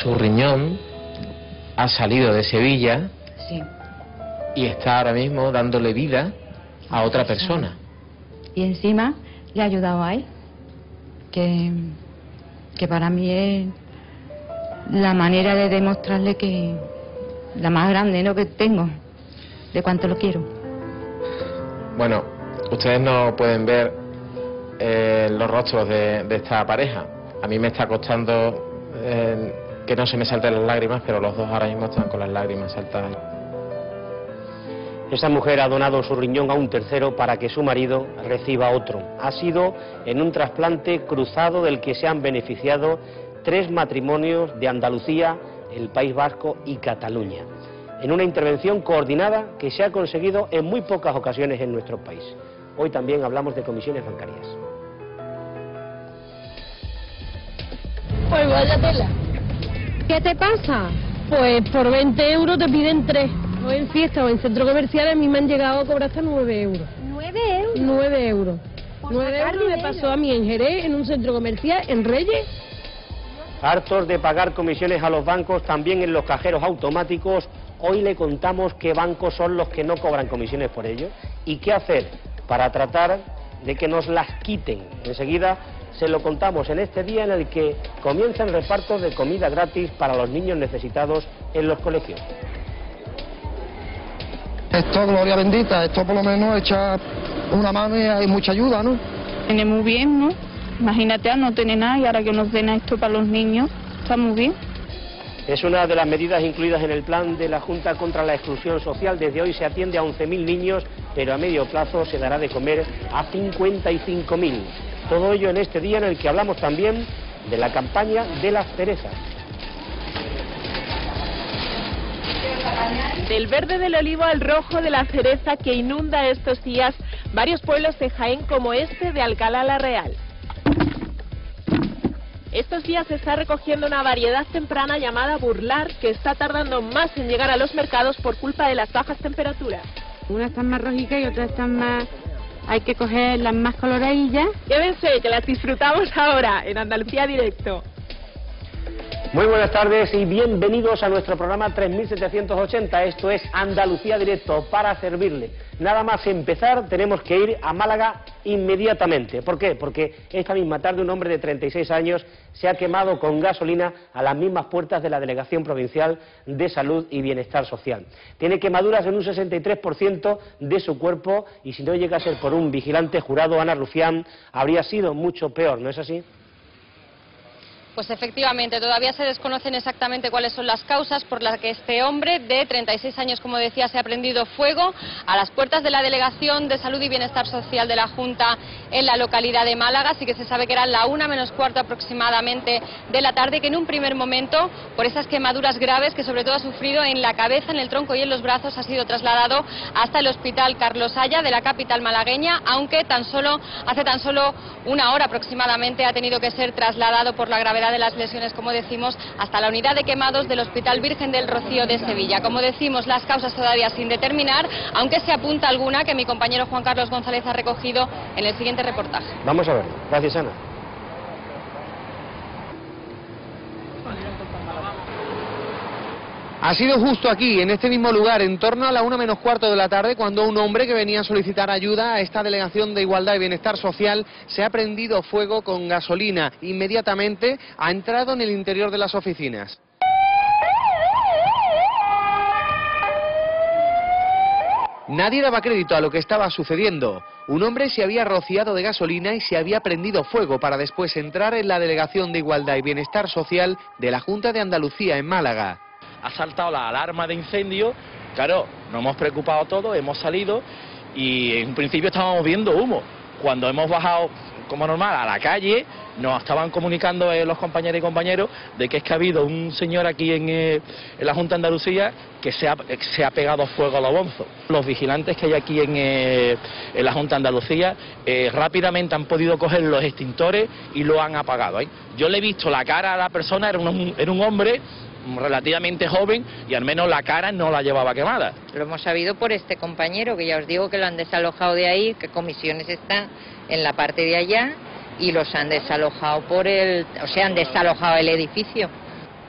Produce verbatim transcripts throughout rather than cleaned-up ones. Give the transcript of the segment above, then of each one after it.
su riñón ha salido de Sevilla Sí. y está ahora mismo dándole vida a otra persona. Y encima le ha ayudado a él, que, que para mí es la manera de demostrarle que la más grande, ¿no?, que tengo, de cuánto lo quiero. Bueno, ustedes no pueden ver eh, los rostros de, de esta pareja. A mí me está costando eh, que no se me salten las lágrimas, pero los dos ahora mismo están con las lágrimas saltadas. Esa mujer ha donado su riñón a un tercero para que su marido reciba otro. Ha sido en un trasplante cruzado del que se han beneficiado tres matrimonios de Andalucía, el País Vasco y Cataluña, en una intervención coordinada que se ha conseguido en muy pocas ocasiones en nuestro país. Hoy también hablamos de comisiones bancarias. Pues vaya tela. ¿Qué te pasa? Pues por veinte euros te piden tres. O en fiesta o en centro comercial a mí me han llegado a cobrar hasta nueve euros. ¿Nueve euros? nueve euros. Por nueve sacar euros me dinero. pasó a mí en Jerez, en un centro comercial, en Reyes. Hartos de pagar comisiones a los bancos, también en los cajeros automáticos, hoy le contamos qué bancos son los que no cobran comisiones por ello y qué hacer para tratar de que nos las quiten. Enseguida se lo contamos en este día en el que comienzan repartos de comida gratis para los niños necesitados en los colegios. Esto, gloria bendita, esto por lo menos echa una mano y hay mucha ayuda, ¿no? Viene muy bien, ¿no? Imagínate a no tener nada y ahora que nos den esto para los niños, está muy bien. Es una de las medidas incluidas en el plan de la Junta contra la Exclusión Social. Desde hoy se atiende a once mil niños, pero a medio plazo se dará de comer a cincuenta y cinco mil. Todo ello en este día en el que hablamos también de la campaña de las cerezas. Del verde del olivo al rojo de la cereza que inunda estos días varios pueblos de Jaén como este de Alcalá la Real. Estos días se está recogiendo una variedad temprana llamada burlar que está tardando más en llegar a los mercados por culpa de las bajas temperaturas. Unas están más rojitas y otras están más... Hay que coger las más coloradillas. Llévense, que las disfrutamos ahora en Andalucía Directo. Muy buenas tardes y bienvenidos a nuestro programa tres mil setecientos ochenta. Esto es Andalucía Directo, para servirle. Nada más empezar tenemos que ir a Málaga inmediatamente. ¿Por qué? Porque esta misma tarde un hombre de treinta y seis años se ha quemado con gasolina a las mismas puertas de la Delegación Provincial de Salud y Bienestar Social. Tiene quemaduras en un sesenta y tres por ciento de su cuerpo y si no llega a ser por un vigilante jurado, Ana Rufián, habría sido mucho peor, ¿no es así? Pues efectivamente, todavía se desconocen exactamente cuáles son las causas por las que este hombre de treinta y seis años, como decía, se ha prendido fuego a las puertas de la Delegación de Salud y Bienestar Social de la Junta en la localidad de Málaga. Así que se sabe que era la una menos cuarto aproximadamente de la tarde, que en un primer momento, por esas quemaduras graves que sobre todo ha sufrido en la cabeza, en el tronco y en los brazos, ha sido trasladado hasta el Hospital Carlos Haya de la capital malagueña, aunque tan solo hace tan solo una hora aproximadamente ha tenido que ser trasladado por la gravedad de las lesiones, como decimos, hasta la unidad de quemados del Hospital Virgen del Rocío de Sevilla. Como decimos, las causas todavía sin determinar, aunque se apunta alguna que mi compañero Juan Carlos González ha recogido en el siguiente reportaje. Vamos a verlo. Gracias, Ana. Ha sido justo aquí, en este mismo lugar, en torno a la una menos cuarto de la tarde, cuando un hombre que venía a solicitar ayuda a esta Delegación de Igualdad y Bienestar Social se ha prendido fuego con gasolina. Inmediatamente ha entrado en el interior de las oficinas. Nadie daba crédito a lo que estaba sucediendo. Un hombre se había rociado de gasolina y se había prendido fuego para después entrar en la Delegación de Igualdad y Bienestar Social de la Junta de Andalucía en Málaga. Ha saltado la alarma de incendio, claro, nos hemos preocupado todos, hemos salido y en un principio estábamos viendo humo. Cuando hemos bajado, como normal, a la calle, nos estaban comunicando eh, los compañeros y compañeros de que es que ha habido un señor aquí en, eh, en la Junta de Andalucía que se ha, se ha pegado fuego a los bonzos. Los vigilantes que hay aquí en, eh, en la Junta de Andalucía eh, rápidamente han podido coger los extintores y lo han apagado. ¿eh? Yo le he visto la cara a la persona, era un, era un hombre relativamente joven y al menos la cara no la llevaba quemada. Lo hemos sabido por este compañero, que ya os digo que lo han desalojado de ahí, que Comisiones está en la parte de allá y los han desalojado por el, o sea, han desalojado el edificio.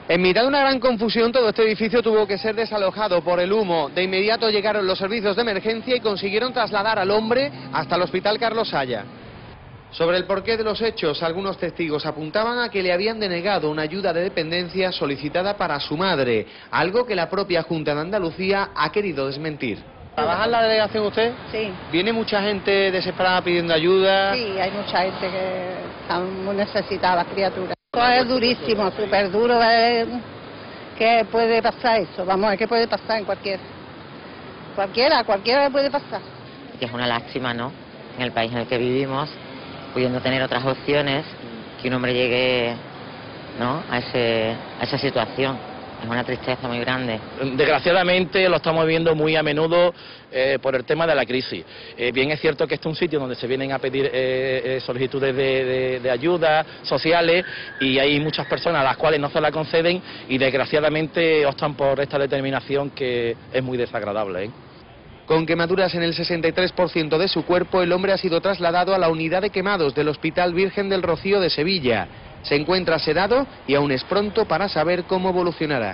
En mitad de una gran confusión, todo este edificio tuvo que ser desalojado por el humo. De inmediato llegaron los servicios de emergencia y consiguieron trasladar al hombre hasta el Hospital Carlos Haya. Sobre el porqué de los hechos, algunos testigos apuntaban a que le habían denegado una ayuda de dependencia solicitada para su madre, algo que la propia Junta de Andalucía ha querido desmentir. ¿Trabaja en la delegación usted? Sí. ¿Viene mucha gente desesperada pidiendo ayuda? Sí, hay mucha gente que están muy necesitada, las criaturas. Esto es durísimo, súper duro. Es... ¿Qué puede pasar eso? Vamos a ver qué puede pasar en cualquier... Cualquiera, cualquiera puede pasar. Que es una lástima, ¿no? En el país en el que vivimos, pudiendo tener otras opciones, que un hombre llegue, ¿no?, a, ese, a esa situación. Es una tristeza muy grande. Desgraciadamente lo estamos viendo muy a menudo eh, por el tema de la crisis. Eh, bien es cierto que este es un sitio donde se vienen a pedir eh, eh, solicitudes de, de, de ayuda sociales y hay muchas personas a las cuales no se la conceden y desgraciadamente optan por esta determinación que es muy desagradable, ¿eh? Con quemaduras en el sesenta y tres por ciento de su cuerpo, el hombre ha sido trasladado a la unidad de quemados del Hospital Virgen del Rocío de Sevilla. Se encuentra sedado y aún es pronto para saber cómo evolucionará.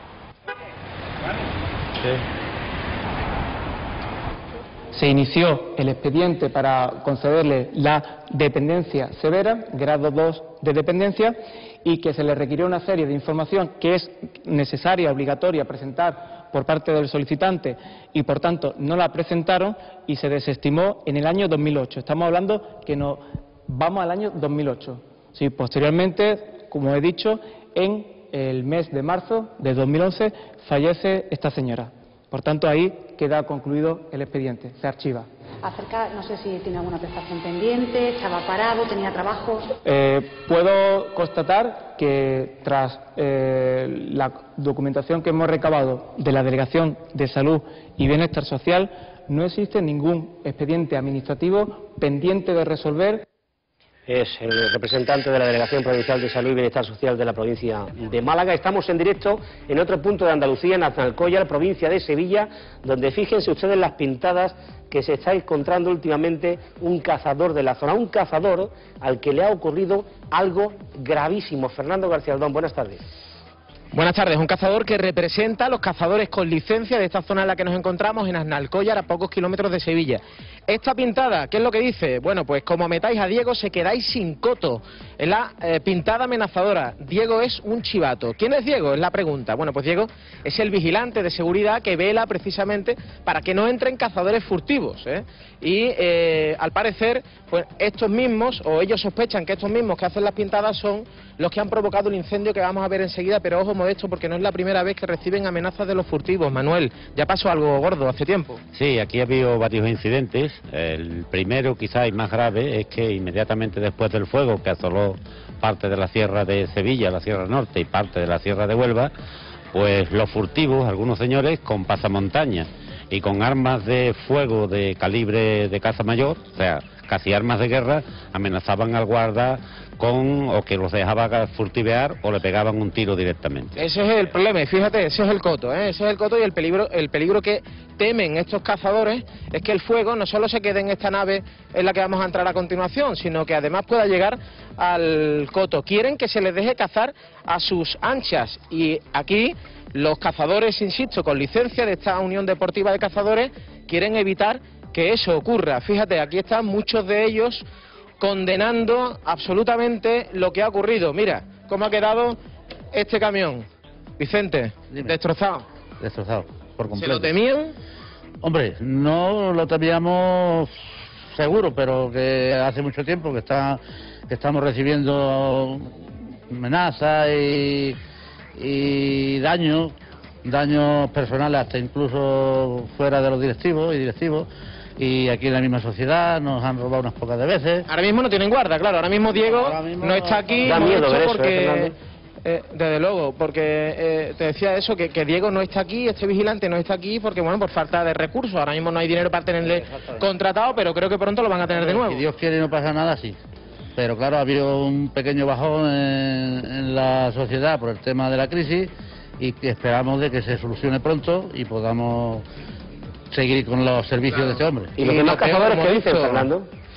Se inició el expediente para concederle la dependencia severa, grado dos de dependencia, y que se le requirió una serie de información que es necesaria, obligatoria presentar por parte del solicitante y por tanto no la presentaron y se desestimó en el año dos mil ocho. Estamos hablando que nos vamos al año dos mil ocho. Sí, posteriormente, como he dicho, en el mes de marzo de dos mil once fallece esta señora. Por tanto, ahí queda concluido el expediente, se archiva. Acerca, no sé si tiene alguna prestación pendiente, estaba parado, tenía trabajo. Eh, puedo constatar que tras eh, la documentación que hemos recabado de la Delegación de Salud y Bienestar Social, no existe ningún expediente administrativo pendiente de resolver. Es el representante de la Delegación Provincial de Salud y Bienestar Social de la provincia de Málaga. Estamos en directo en otro punto de Andalucía, en Aznalcóllar, provincia de Sevilla, donde fíjense ustedes las pintadas que se está encontrando últimamente un cazador de la zona, un cazador al que le ha ocurrido algo gravísimo. Fernando García Aldón, buenas tardes. Buenas tardes. Un cazador que representa a los cazadores con licencia de esta zona en la que nos encontramos, en Aznalcóllar, a pocos kilómetros de Sevilla. Esta pintada, ¿qué es lo que dice? Bueno, pues como metáis a Diego se quedáis sin coto. Es la eh, pintada amenazadora. Diego es un chivato. ¿Quién es Diego? Es la pregunta. Bueno, pues Diego es el vigilante de seguridad que vela precisamente para que no entren cazadores furtivos, ¿eh? Y eh, al parecer, pues estos mismos, o ellos sospechan que estos mismos que hacen las pintadas son los que han provocado el incendio que vamos a ver enseguida, pero ojo Modesto, porque no es la primera vez que reciben amenazas de los furtivos. Manuel, ya pasó algo gordo hace tiempo. Sí, aquí ha habido varios incidentes. El primero, quizá y más grave, es que inmediatamente después del fuego que asoló parte de la sierra de Sevilla, la Sierra Norte y parte de la Sierra de Huelva, pues los furtivos, algunos señores con pasamontañas y con armas de fuego de calibre de caza mayor, o sea, casi armas de guerra, amenazaban al guarda con o que los dejaba furtivear o le pegaban un tiro directamente. Ese es el problema, y fíjate, ese es el coto, ¿eh? Ese es el coto y el peligro, el peligro que temen estos cazadores es que el fuego no solo se quede en esta nave en la que vamos a entrar a continuación, sino que además pueda llegar al coto. Quieren que se les deje cazar a sus anchas y aquí los cazadores, insisto, con licencia de esta Unión Deportiva de Cazadores, quieren evitar que eso ocurra. Fíjate, aquí están muchos de ellos condenando absolutamente lo que ha ocurrido. Mira cómo ha quedado este camión. Vicente, Dime. destrozado. Destrozado, por completo. ¿Se lo temían? Hombre, no lo temíamos seguro, pero que hace mucho tiempo que, está, que estamos recibiendo amenazas y, y daños, daños personales hasta incluso fuera de los directivos y directivos. Y aquí en la misma sociedad nos han robado unas pocas de veces. Ahora mismo no tienen guarda, claro. Ahora mismo Diego ahora mismo no está aquí. Da miedo ver eso, porque, ¿eh, eh, desde luego, porque eh, te decía eso, que, que Diego no está aquí, este vigilante no está aquí, porque bueno, por falta de recursos. Ahora mismo no hay dinero para tenerle contratado, pero creo que pronto lo van a tener de nuevo. Si Dios quiere y no pasa nada, sí. Pero claro, ha habido un pequeño bajón en, en la sociedad por el tema de la crisis y que esperamos de que se solucione pronto y podamos seguir con los servicios claro. de este hombre. ¿Y los demás cazadores qué dicen, Fernando?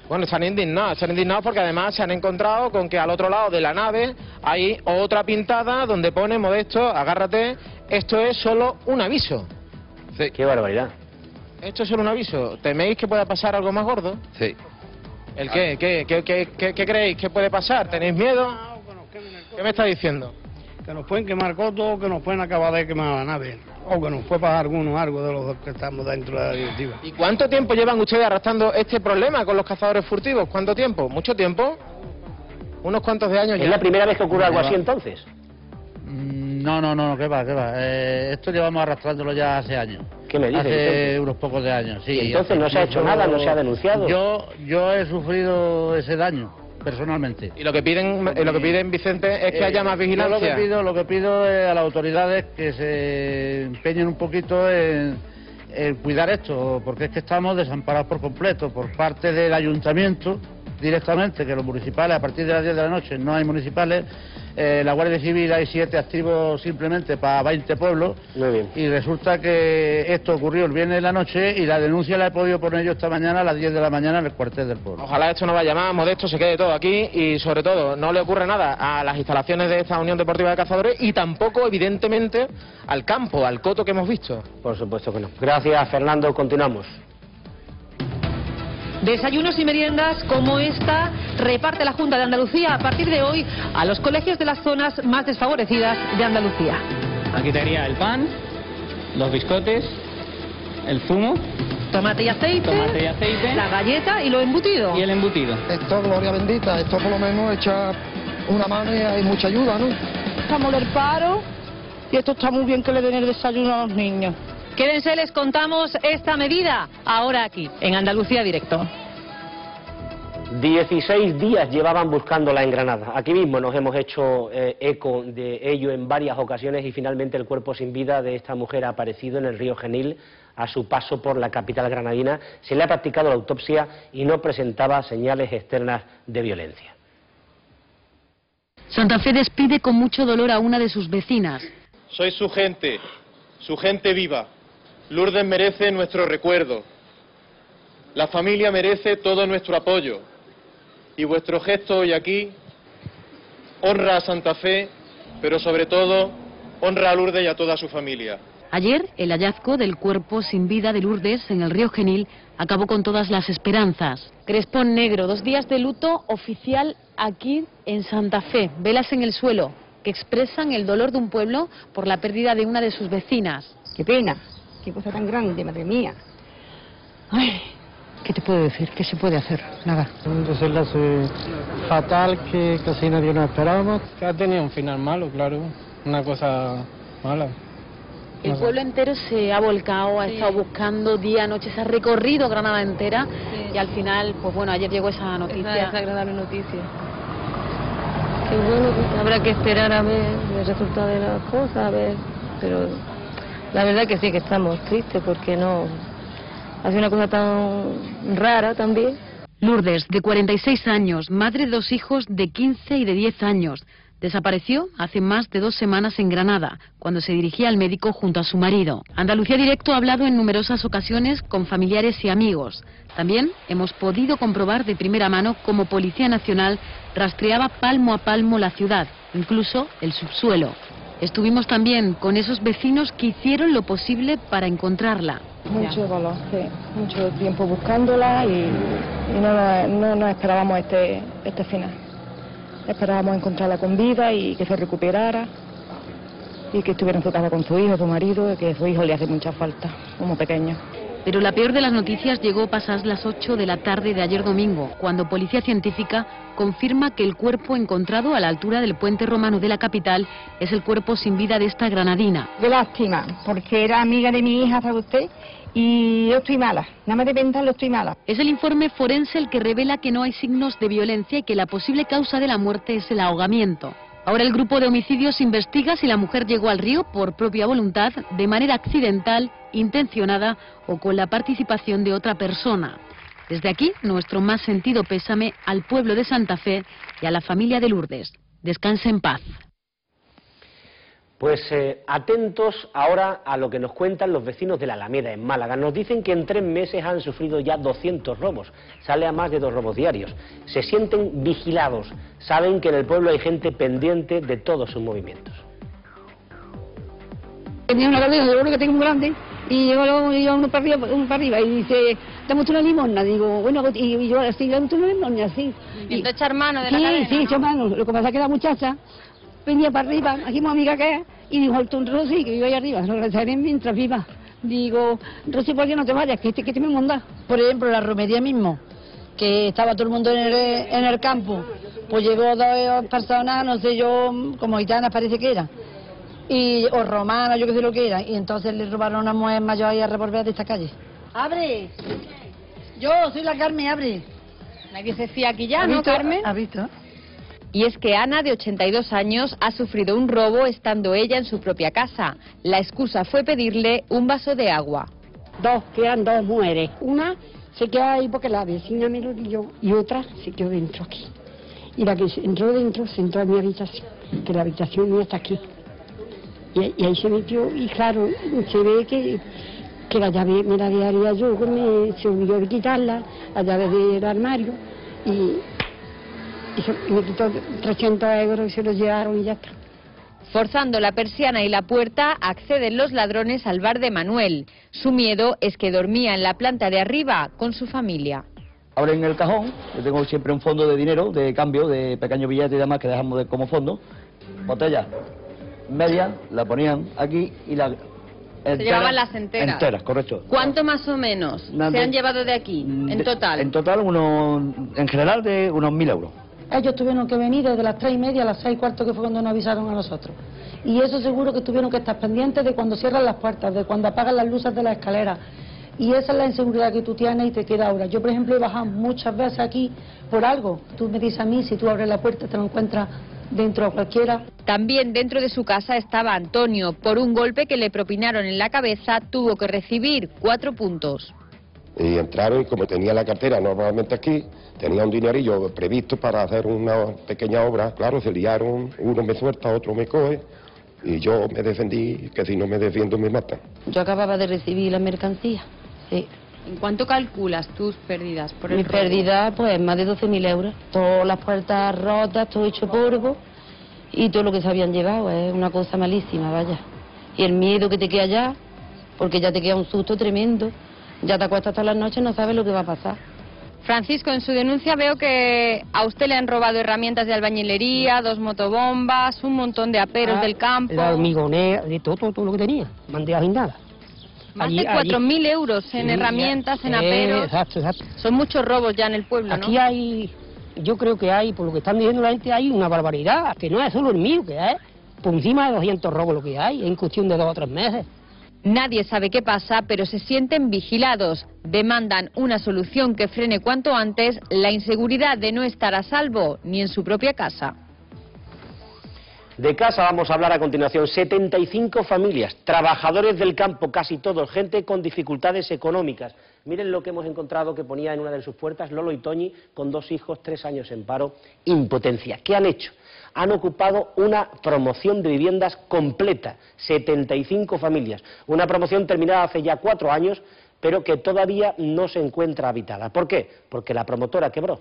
Bueno, están indignados, están indignados porque además se han encontrado con que al otro lado de la nave hay otra pintada donde pone Modesto, agárrate, esto es solo un aviso. Sí. Qué barbaridad. Esto es solo un aviso. ¿Teméis que pueda pasar algo más gordo? Sí. ¿El qué? ¿Qué, qué, qué, qué, qué creéis que puede pasar? ¿Tenéis miedo? ¿Qué me está diciendo? Que nos pueden quemar coto o que nos pueden acabar de quemar la nave. O que nos puede pasar alguno, algo de los dos que estamos dentro de la directiva. ¿Y cuánto tiempo llevan ustedes arrastrando este problema con los cazadores furtivos? ¿Cuánto tiempo? ¿Mucho tiempo? ¿Unos cuantos de años ya? ¿Es la primera vez que ocurre algo así entonces? No, no, no, que va, que va. Eh, esto llevamos arrastrándolo ya hace años. ¿Qué me dices? Hace entonces? unos pocos de años, sí. ¿Y entonces no se ha hecho nada, no se ha denunciado? Yo, yo he sufrido ese daño, personalmente. Y lo que piden, lo que piden Vicente, es que Eh, haya más vigilancia. Yo lo que pido, lo que pido es a las autoridades que se empeñen un poquito en, en cuidar esto, porque es que estamos desamparados por completo, por parte del ayuntamiento directamente, que los municipales a partir de las diez de la noche no hay municipales. Eh, la Guardia Civil hay siete activos simplemente para veinte pueblos. Muy bien. Y resulta que esto ocurrió el viernes de la noche y la denuncia la he podido poner yo esta mañana a las diez de la mañana en el cuartel del pueblo. Ojalá esto no vaya más, Modesto, se quede todo aquí y sobre todo no le ocurre nada a las instalaciones de esta Unión Deportiva de Cazadores y tampoco evidentemente al campo, al coto que hemos visto. Por supuesto que no. Gracias, Fernando, continuamos. Desayunos y meriendas como esta reparte la Junta de Andalucía a partir de hoy a los colegios de las zonas más desfavorecidas de Andalucía. Aquí tenía el pan, los biscotes, el zumo, tomate y aceite, tomate y aceite, la galleta y lo embutido. Y el embutido. Esto, gloria bendita, esto por lo menos echa una mano y hay mucha ayuda, ¿no? Estamos del paro y esto está muy bien que le den el desayuno a los niños. Quédense, les contamos esta medida ahora aquí, en Andalucía Directo. dieciséis días llevaban buscándola en Granada. Aquí mismo nos hemos hecho eh, eco de ello en varias ocasiones y finalmente el cuerpo sin vida de esta mujer ha aparecido en el río Genil a su paso por la capital granadina. Se le ha practicado la autopsia y no presentaba señales externas de violencia. Santa Fe despide con mucho dolor a una de sus vecinas. Soy su gente, su gente viva. Lourdes merece nuestro recuerdo. La familia merece todo nuestro apoyo. Y vuestro gesto hoy aquí honra a Santa Fe, pero sobre todo honra a Lourdes y a toda su familia. Ayer, el hallazgo del cuerpo sin vida de Lourdes en el río Genil acabó con todas las esperanzas. Crespón negro, dos días de luto oficial aquí en Santa Fe. Velas en el suelo que expresan el dolor de un pueblo por la pérdida de una de sus vecinas. Qué pena, qué cosa tan grande, madre mía. Ay, ¿qué te puedo decir? ¿Qué se puede hacer? Nada. Un desenlace fatal que casi nadie nos esperábamos. Que ha tenido un final malo, claro. Una cosa mala. El pueblo entero se ha volcado, ha sí. estado buscando día, noche, se ha recorrido Granada entera sí. y al final, pues bueno, ayer llegó esa noticia. Esa desagradable noticia. Qué bueno, pues habrá que esperar a ver el resultado de las cosas, a ver, pero la verdad que sí que estamos tristes porque no... Ha sido una cosa tan rara también. Lourdes, de cuarenta y seis años, madre de dos hijos de quince y de diez años. Desapareció hace más de dos semanas en Granada, cuando se dirigía al médico junto a su marido. Andalucía Directo ha hablado en numerosas ocasiones con familiares y amigos. También hemos podido comprobar de primera mano cómo Policía Nacional rastreaba palmo a palmo la ciudad, incluso el subsuelo. Estuvimos también con esos vecinos que hicieron lo posible para encontrarla. Mucho dolor, sí. Mucho tiempo buscándola y, y no, no nos esperábamos este, este final. Esperábamos encontrarla con vida y que se recuperara y que estuviera en su casa con su hijo, su marido, y que su hijo le hace mucha falta, como pequeño. Pero la peor de las noticias llegó pasadas las ocho de la tarde de ayer domingo, cuando Policía Científica confirma que el cuerpo encontrado a la altura del puente romano de la capital es el cuerpo sin vida de esta granadina. Qué lástima, porque era amiga de mi hija, ¿sabe usted? Y yo estoy mala, nada más de pensarlo estoy mala. Es el informe forense el que revela que no hay signos de violencia y que la posible causa de la muerte es el ahogamiento. Ahora el grupo de homicidios investiga si la mujer llegó al río por propia voluntad, de manera accidental, intencionada o con la participación de otra persona. Desde aquí, nuestro más sentido pésame al pueblo de Santa Fe y a la familia de Lourdes. Descanse en paz. Pues eh, atentos ahora a lo que nos cuentan los vecinos de la Alameda, en Málaga. Nos dicen que en tres meses han sufrido ya doscientos robos, sale a más de dos robos diarios. Se sienten vigilados, saben que en el pueblo hay gente pendiente de todos sus movimientos. Tenía una cabeza de oro que tengo muy grande y llegó uno para arriba, uno para arriba y dice, dame una limosna. Digo, bueno, y yo así, dame una limosna, así. Intentó echar mano de la sí, cadena, Sí, sí, ¿no? echó mano. Lo que pasa es que la muchacha venía para arriba, aquí mi amiga que es, y dijo, el Rosy, que iba ahí arriba, lo rezaré mientras viva. Digo, Rosy, ¿por qué no te vayas? Que este, que este me manda. Por ejemplo, la romería mismo, que estaba todo el mundo en el, en el campo, pues llegó dos personas, no sé yo, como gitanas parece que era, y, o romanas, yo qué sé lo que era, y entonces le robaron a una mujer mayor ahí a revolver de esta calle. ¡Abre! Yo soy la Carmen, abre. Nadie se fía aquí ya, ¿Ha ¿no, visto? Carmen? ¿Ha visto? Y es que Ana, de ochenta y dos años, ha sufrido un robo estando ella en su propia casa. La excusa fue pedirle un vaso de agua. Dos, quedan dos mujeres. Una se quedó ahí porque la vecina me lo dio y otra se quedó dentro aquí. Y la que entró dentro se entró a mi habitación, que la habitación mía está aquí. Y, y ahí se metió y claro, se ve que, que la llave me la daría yo, que me, se olvidó de quitarla, la llave del armario y... Y se, me quitó trescientos euros y se los llevaron y ya está. Forzando la persiana y la puerta, acceden los ladrones al bar de Manuel. Su miedo es que dormía en la planta de arriba con su familia. Abren el cajón, yo tengo siempre un fondo de dinero, de cambio, de pequeños billetes y demás que dejamos de, como fondo. Botella media, la ponían aquí y la... Se llevaban las enteras. Enteras, correcto. ¿Cuánto más o menos Nada, se han llevado de aquí, en de, total? En total, unos, en general, de unos mil euros. Ellos tuvieron que venir desde las tres y media a las seis y cuarto, que fue cuando nos avisaron a nosotros. Y eso seguro que tuvieron que estar pendientes de cuando cierran las puertas, de cuando apagan las luces de la escalera. Y esa es la inseguridad que tú tienes y te queda ahora. Yo, por ejemplo, he bajado muchas veces aquí por algo. Tú me dices a mí, si tú abres la puerta te lo encuentras dentro a cualquiera. También dentro de su casa estaba Antonio. Por un golpe que le propinaron en la cabeza, tuvo que recibir cuatro puntos. Y entraron y como tenía la cartera normalmente aquí, tenía un dinerillo previsto para hacer una pequeña obra. Claro, se liaron, uno me suelta, otro me coge y yo me defendí, que si no me defiendo me matan. Yo acababa de recibir la mercancía, sí. ¿En cuánto calculas tus pérdidas por el Mi robo? pérdida, pues, más de doce mil euros. Todas las puertas rotas, todo hecho polvo y todo lo que se habían llevado. Es una cosa malísima, vaya. Y el miedo que te queda ya, porque ya te queda un susto tremendo. Ya te acuestas todas las noches y no sabes lo que va a pasar. Francisco, en su denuncia veo que a usted le han robado herramientas de albañilería, dos motobombas, un montón de aperos Ah, del campo. La hormigonera, de todo, todo, todo lo que tenía. Bandejas y nada. Más Allí- de cuatro mil allí- euros en Sí, herramientas, ya. en Eh, aperos. exacto, exacto. Son muchos robos ya en el pueblo, Aquí ¿no? hay, yo creo que hay, por lo que están diciendo la gente, hay una barbaridad, que no es solo el mío, que es por encima de doscientos robos lo que hay, en cuestión de dos o tres meses. Nadie sabe qué pasa, pero se sienten vigilados. Demandan una solución que frene cuanto antes la inseguridad de no estar a salvo ni en su propia casa. De casa vamos a hablar a continuación. setenta y cinco familias, trabajadores del campo, casi todos, gente con dificultades económicas. Miren lo que hemos encontrado que ponía en una de sus puertas Lolo y Toñi, con dos hijos, tres años en paro, impotencia. ¿Qué han hecho? Han ocupado una promoción de viviendas completa, setenta y cinco familias. Una promoción terminada hace ya cuatro años, pero que todavía no se encuentra habitada. ¿Por qué? Porque la promotora quebró.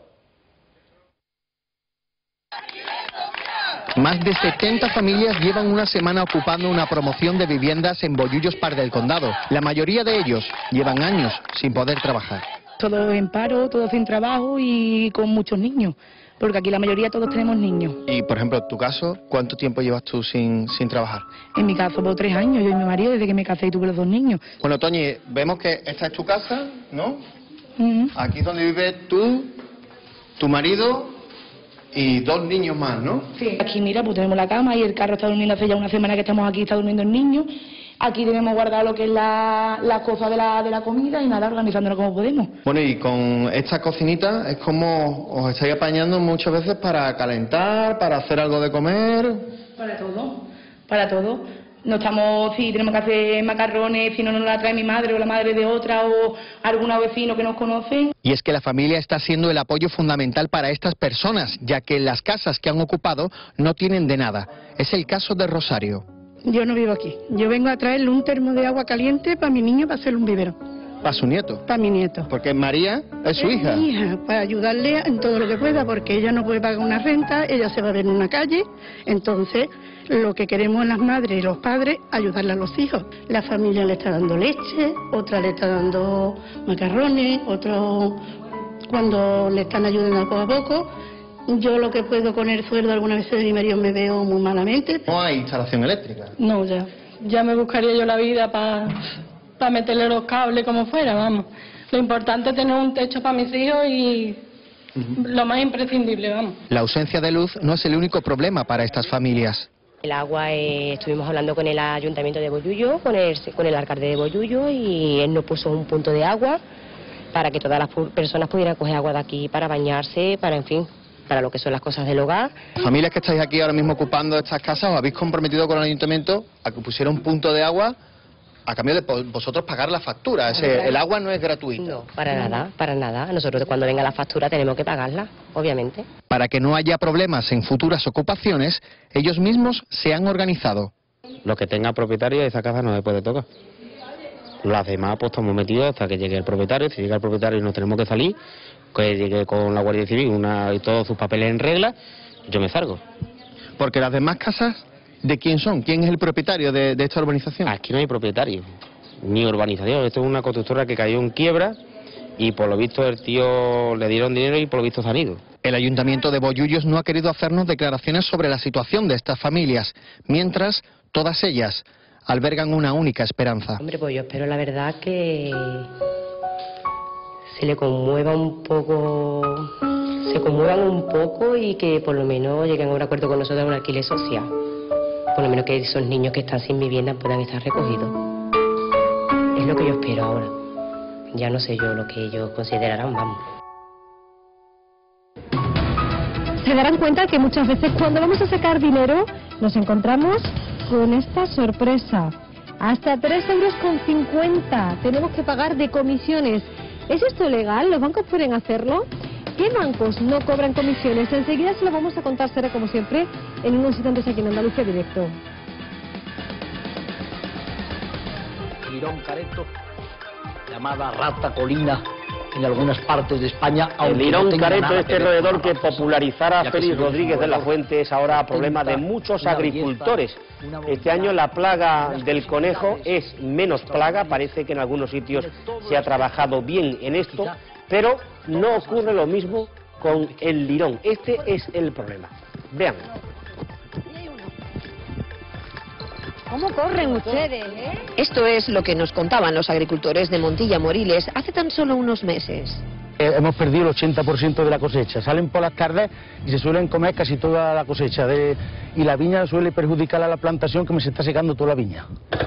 Más de setenta familias llevan una semana ocupando una promoción de viviendas en Bollullos Par del Condado. La mayoría de ellos llevan años sin poder trabajar. Todos en paro, todos sin trabajo y con muchos niños, porque aquí la mayoría todos tenemos niños. Y, por ejemplo, en tu caso, ¿cuánto tiempo llevas tú sin, sin trabajar? En mi caso, por tres años, yo y mi marido, desde que me casé y tuve los dos niños. Bueno, Toñi, vemos que esta es tu casa, ¿no? Mm. Aquí es donde vives tú, tu marido y dos niños más, ¿no? Sí. Aquí, mira, pues tenemos la cama y el carro está durmiendo hace ya una semana que estamos aquí, está durmiendo el niño. Aquí tenemos guardado lo que es la, la cosa de la, de la comida y nada, organizándolo como podemos. Bueno, y con esta cocinita es como os estáis apañando muchas veces para calentar, para hacer algo de comer. Para todo, para todo. No estamos, si tenemos que hacer macarrones, si no nos la trae mi madre o la madre de otra o algún vecino que nos conoce. Y es que la familia está siendo el apoyo fundamental para estas personas, ya que las casas que han ocupado no tienen de nada. Es el caso de Rosario. yo no vivo aquí. Yo vengo a traerle un termo de agua caliente para mi niño para hacerle un biberón. ¿Para su nieto? Para mi nieto. Porque María es su Es hija. mi hija, para ayudarle en todo lo que pueda, porque ella no puede pagar una renta, ella se va a ver en una calle, entonces lo que queremos las madres y los padres, ayudarle a los hijos. La familia le está dando leche, otra le está dando macarrones, otro cuando le están ayudando poco a poco. Yo lo que puedo con el sueldo algunas veces de mi marido me veo muy malamente. No hay instalación eléctrica. No, ya. Ya me buscaría yo la vida para pa meterle los cables como fuera, vamos. Lo importante es tener un techo para mis hijos y lo más imprescindible, vamos. La ausencia de luz no es el único problema para estas familias. El agua, eh, estuvimos hablando con el ayuntamiento de Bollullo, con el, con el alcalde de Bollullo, y él nos puso un punto de agua para que todas las personas pudieran coger agua de aquí para bañarse, para, en fin, para lo que son las cosas del hogar. Familias que estáis aquí ahora mismo ocupando estas casas, os habéis comprometido con el ayuntamiento a que pusiera un punto de agua a cambio de vosotros pagar la factura. Ese, el agua no es gratuita. No, para nada, para nada. Nosotros cuando venga la factura tenemos que pagarla, obviamente. Para que no haya problemas en futuras ocupaciones, ellos mismos se han organizado. Lo que tenga propietario de esa casa no se puede tocar. Las demás pues estamos metidos hasta que llegue el propietario. Si llega el propietario y nos tenemos que salir, que llegue con la Guardia Civil una, y todos sus papeles en regla, yo me salgo. Porque las demás casas, ¿de quién son? ¿Quién es el propietario de, de esta urbanización? Aquí no hay propietario, ni urbanización. Esto es una constructora que cayó en quiebra y por lo visto el tío le dieron dinero y por lo visto se han ido. El ayuntamiento de Bollullos no ha querido hacernos declaraciones sobre la situación de estas familias, mientras todas ellas albergan una única esperanza. Hombre, pues yo espero la verdad que se le conmueva un poco, se conmuevan un poco y que por lo menos lleguen a un acuerdo con nosotros de un alquiler social. Por lo menos que esos niños que están sin vivienda puedan estar recogidos. Es lo que yo espero ahora. Ya no sé yo lo que ellos considerarán, vamos. Se darán cuenta que muchas veces cuando vamos a sacar dinero nos encontramos con esta sorpresa. Hasta tres euros con cincuenta tenemos que pagar de comisiones. ¿Es esto legal? ¿Los bancos pueden hacerlo? ¿Qué bancos no cobran comisiones? Enseguida se lo vamos a contar, será como siempre, en unos instantes aquí en Andalucía Directo. Lirón Careto, llamada rata colina en algunas partes de España. El Lirón Careto, este roedor que popularizara Félix Rodríguez de la Fuente, es ahora problema de muchos agricultores. Este año la plaga del conejo es menos plaga, parece que en algunos sitios se ha trabajado bien en esto, pero no ocurre lo mismo con el lirón. Este es el problema. Vean. ¿Cómo corren ustedes, eh? Esto es lo que nos contaban los agricultores de Montilla Moriles hace tan solo unos meses. Eh, hemos perdido el ochenta por ciento de la cosecha. Salen por las tardes y se suelen comer casi toda la cosecha. De, y la viña suele perjudicar a la plantación, que me se está secando toda la viña.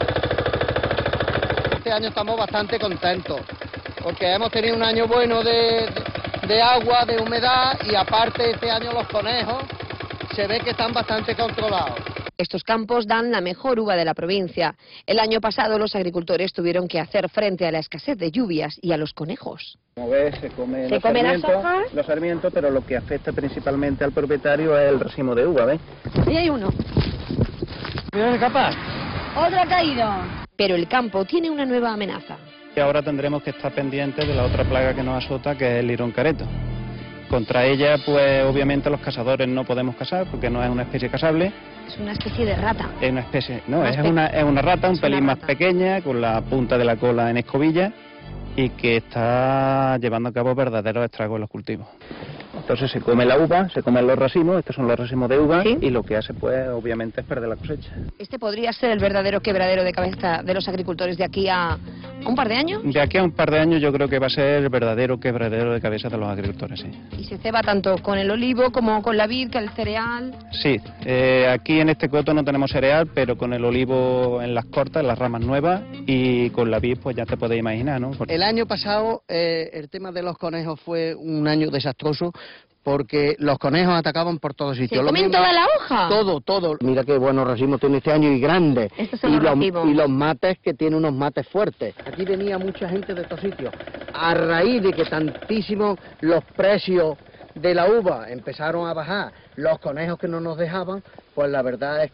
Este año estamos bastante contentos, porque hemos tenido un año bueno de, de agua, de humedad, y aparte este año los conejos se ve que están bastante controlados. Estos campos dan la mejor uva de la provincia. El año pasado los agricultores tuvieron que hacer frente a la escasez de lluvias y a los conejos. Como ves, se come ¿Se los, come las sarmientos, hojas? los sarmientos, pero lo que afecta principalmente al propietario es el racimo de uva, ¿ves? Ahí hay uno. Mira, capaz. Otro ha caído. Pero el campo tiene una nueva amenaza. Y ahora tendremos que estar pendientes de la otra plaga que nos azota, que es el lirón careto. Contra ella, pues obviamente los cazadores no podemos cazar porque no es una especie cazable. Es una especie de rata. Es una especie, no, Una es espe- una, es una rata, un Es pelín una más pequeña, con la punta de la cola en escobilla, y que está llevando a cabo verdaderos estragos en los cultivos. Entonces se come la uva, se comen los racimos, estos son los racimos de uva, ¿Sí? y lo que hace pues obviamente es perder la cosecha. Este podría ser el verdadero quebradero de cabeza de los agricultores de aquí a un par de años. De aquí a un par de años yo creo que va a ser el verdadero quebradero de cabeza de los agricultores, sí. Y se ceba tanto con el olivo como con la vid, con el cereal. Sí, eh, aquí en este coto no tenemos cereal, pero con el olivo en las cortas, en las ramas nuevas, y con la vid pues ya te puedes imaginar, ¿no? El año pasado eh, el tema de los conejos fue un año desastroso, porque los conejos atacaban por todos sitios. ¿Se Lo comen mismo- toda la hoja? Todo, todo. Mira qué buenos racimos tiene este año y grandes. Estos son y, los los, racimos. y los mates, que tiene unos mates fuertes. Aquí venía mucha gente de estos sitios. A raíz de que tantísimo los precios de la uva empezaron a bajar, los conejos que no nos dejaban, pues la verdad es que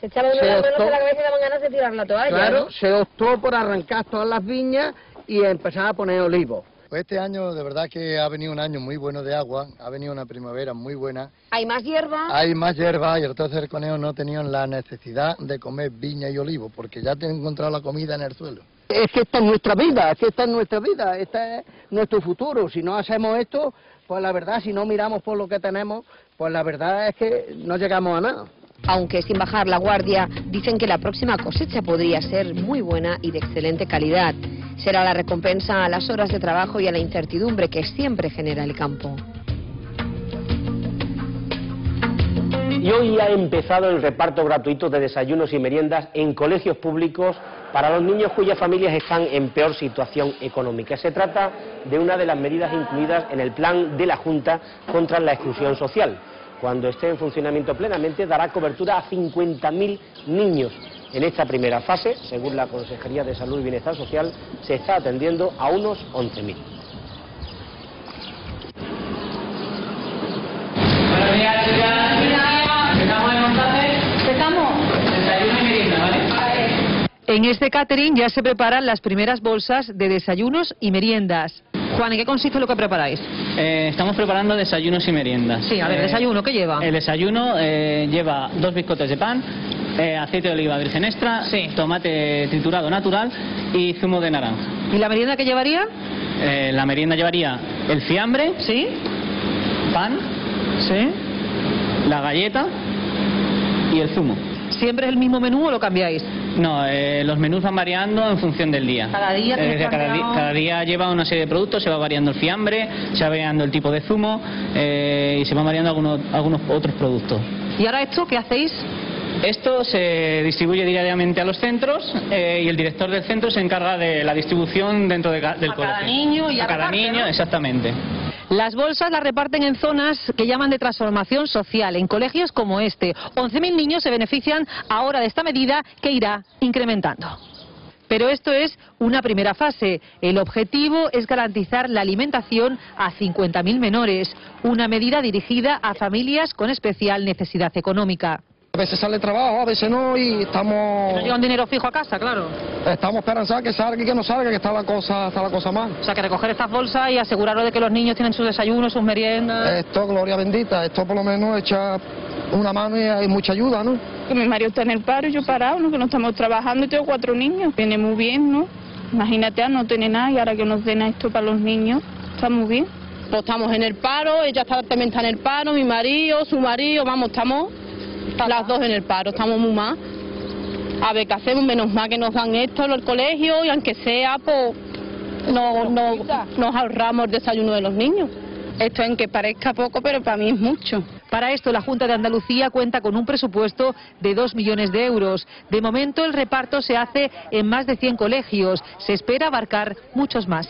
Se echaba uno se las manos optó- en la cabeza y daban ganas de tirar la toalla, Claro, ¿no? se optó por arrancar todas las viñas y empezar a poner olivos. Pues este año de verdad que ha venido un año muy bueno de agua, ha venido una primavera muy buena. Hay más hierba. Hay más hierba y entonces el conejo no tenía la necesidad de comer viña y olivo porque ya tiene encontrado la comida en el suelo. Es que esta es nuestra vida, es que esta es nuestra vida, este es nuestro futuro. Si no hacemos esto, pues la verdad, si no miramos por lo que tenemos, pues la verdad es que no llegamos a nada. Aunque sin bajar la guardia, dicen que la próxima cosecha podría ser muy buena y de excelente calidad. Será la recompensa a las horas de trabajo y a la incertidumbre que siempre genera el campo. Y hoy ha empezado el reparto gratuito de desayunos y meriendas en colegios públicos para los niños cuyas familias están en peor situación económica. Se trata de una de las medidas incluidas en el plan de la Junta contra la exclusión social. Cuando esté en funcionamiento plenamente, dará cobertura a cincuenta mil niños. En esta primera fase, según la Consejería de Salud y Bienestar Social, se está atendiendo a unos once mil. Buenos días, ciudadanos. Estamos en montaje. Empezamos. Desayuno y merienda, ¿vale? En este catering ya se preparan las primeras bolsas de desayunos y meriendas. Juan, ¿en qué consiste lo que preparáis? Eh, estamos preparando desayunos y meriendas. Sí, a ver, Eh, ¿desayuno qué lleva? El desayuno eh, lleva dos bizcotes de pan, eh, aceite de oliva virgen extra, tomate triturado natural y zumo de naranja. ¿Y la merienda qué llevaría? Eh, la merienda llevaría el fiambre, ¿sí? pan, ¿sí? la galleta y el zumo. ¿Siempre es el mismo menú o lo cambiáis? No, eh, los menús van variando en función del día. Cada día tienes Eh, cada, di- cambiado. cada día lleva una serie de productos, se va variando el fiambre, se va variando el tipo de zumo eh, y se van variando algunos, algunos otros productos. ¿Y ahora esto qué hacéis? Esto se distribuye diariamente a los centros eh, y el director del centro se encarga de la distribución dentro de ca- del A colegio. cada niño y a a cada reparte, niño, ¿no? exactamente. Las bolsas las reparten en zonas que llaman de transformación social, en colegios como este. once mil niños se benefician ahora de esta medida que irá incrementando. Pero esto es una primera fase. El objetivo es garantizar la alimentación a cincuenta mil menores, una medida dirigida a familias con especial necesidad económica. A veces sale trabajo, a veces no, y estamos... No llega un dinero fijo a casa, claro. Estamos esperanzados que salga y que no salga, que está la cosa, está la cosa mal. O sea, que recoger estas bolsas y aseguraros de que los niños tienen sus desayunos, sus meriendas. Esto, gloria bendita, esto por lo menos echa una mano y hay mucha ayuda, ¿no? Que mi marido está en el paro y yo parado, ¿no? Que no estamos trabajando y tengo cuatro niños. Viene muy bien, ¿no? Imagínate, no tiene nada y ahora que nos den esto para los niños, está muy bien. Pues estamos en el paro, ella está, también está en el paro, mi marido, su marido, vamos, estamos las dos en el paro, estamos muy mal. A ver qué hacemos, menos mal que nos dan esto en el colegio y aunque sea, pues no, no, nos ahorramos el desayuno de los niños. Esto en que parezca poco, pero para mí es mucho. Para esto, la Junta de Andalucía cuenta con un presupuesto de dos millones de euros. De momento, el reparto se hace en más de cien colegios. Se espera abarcar muchos más.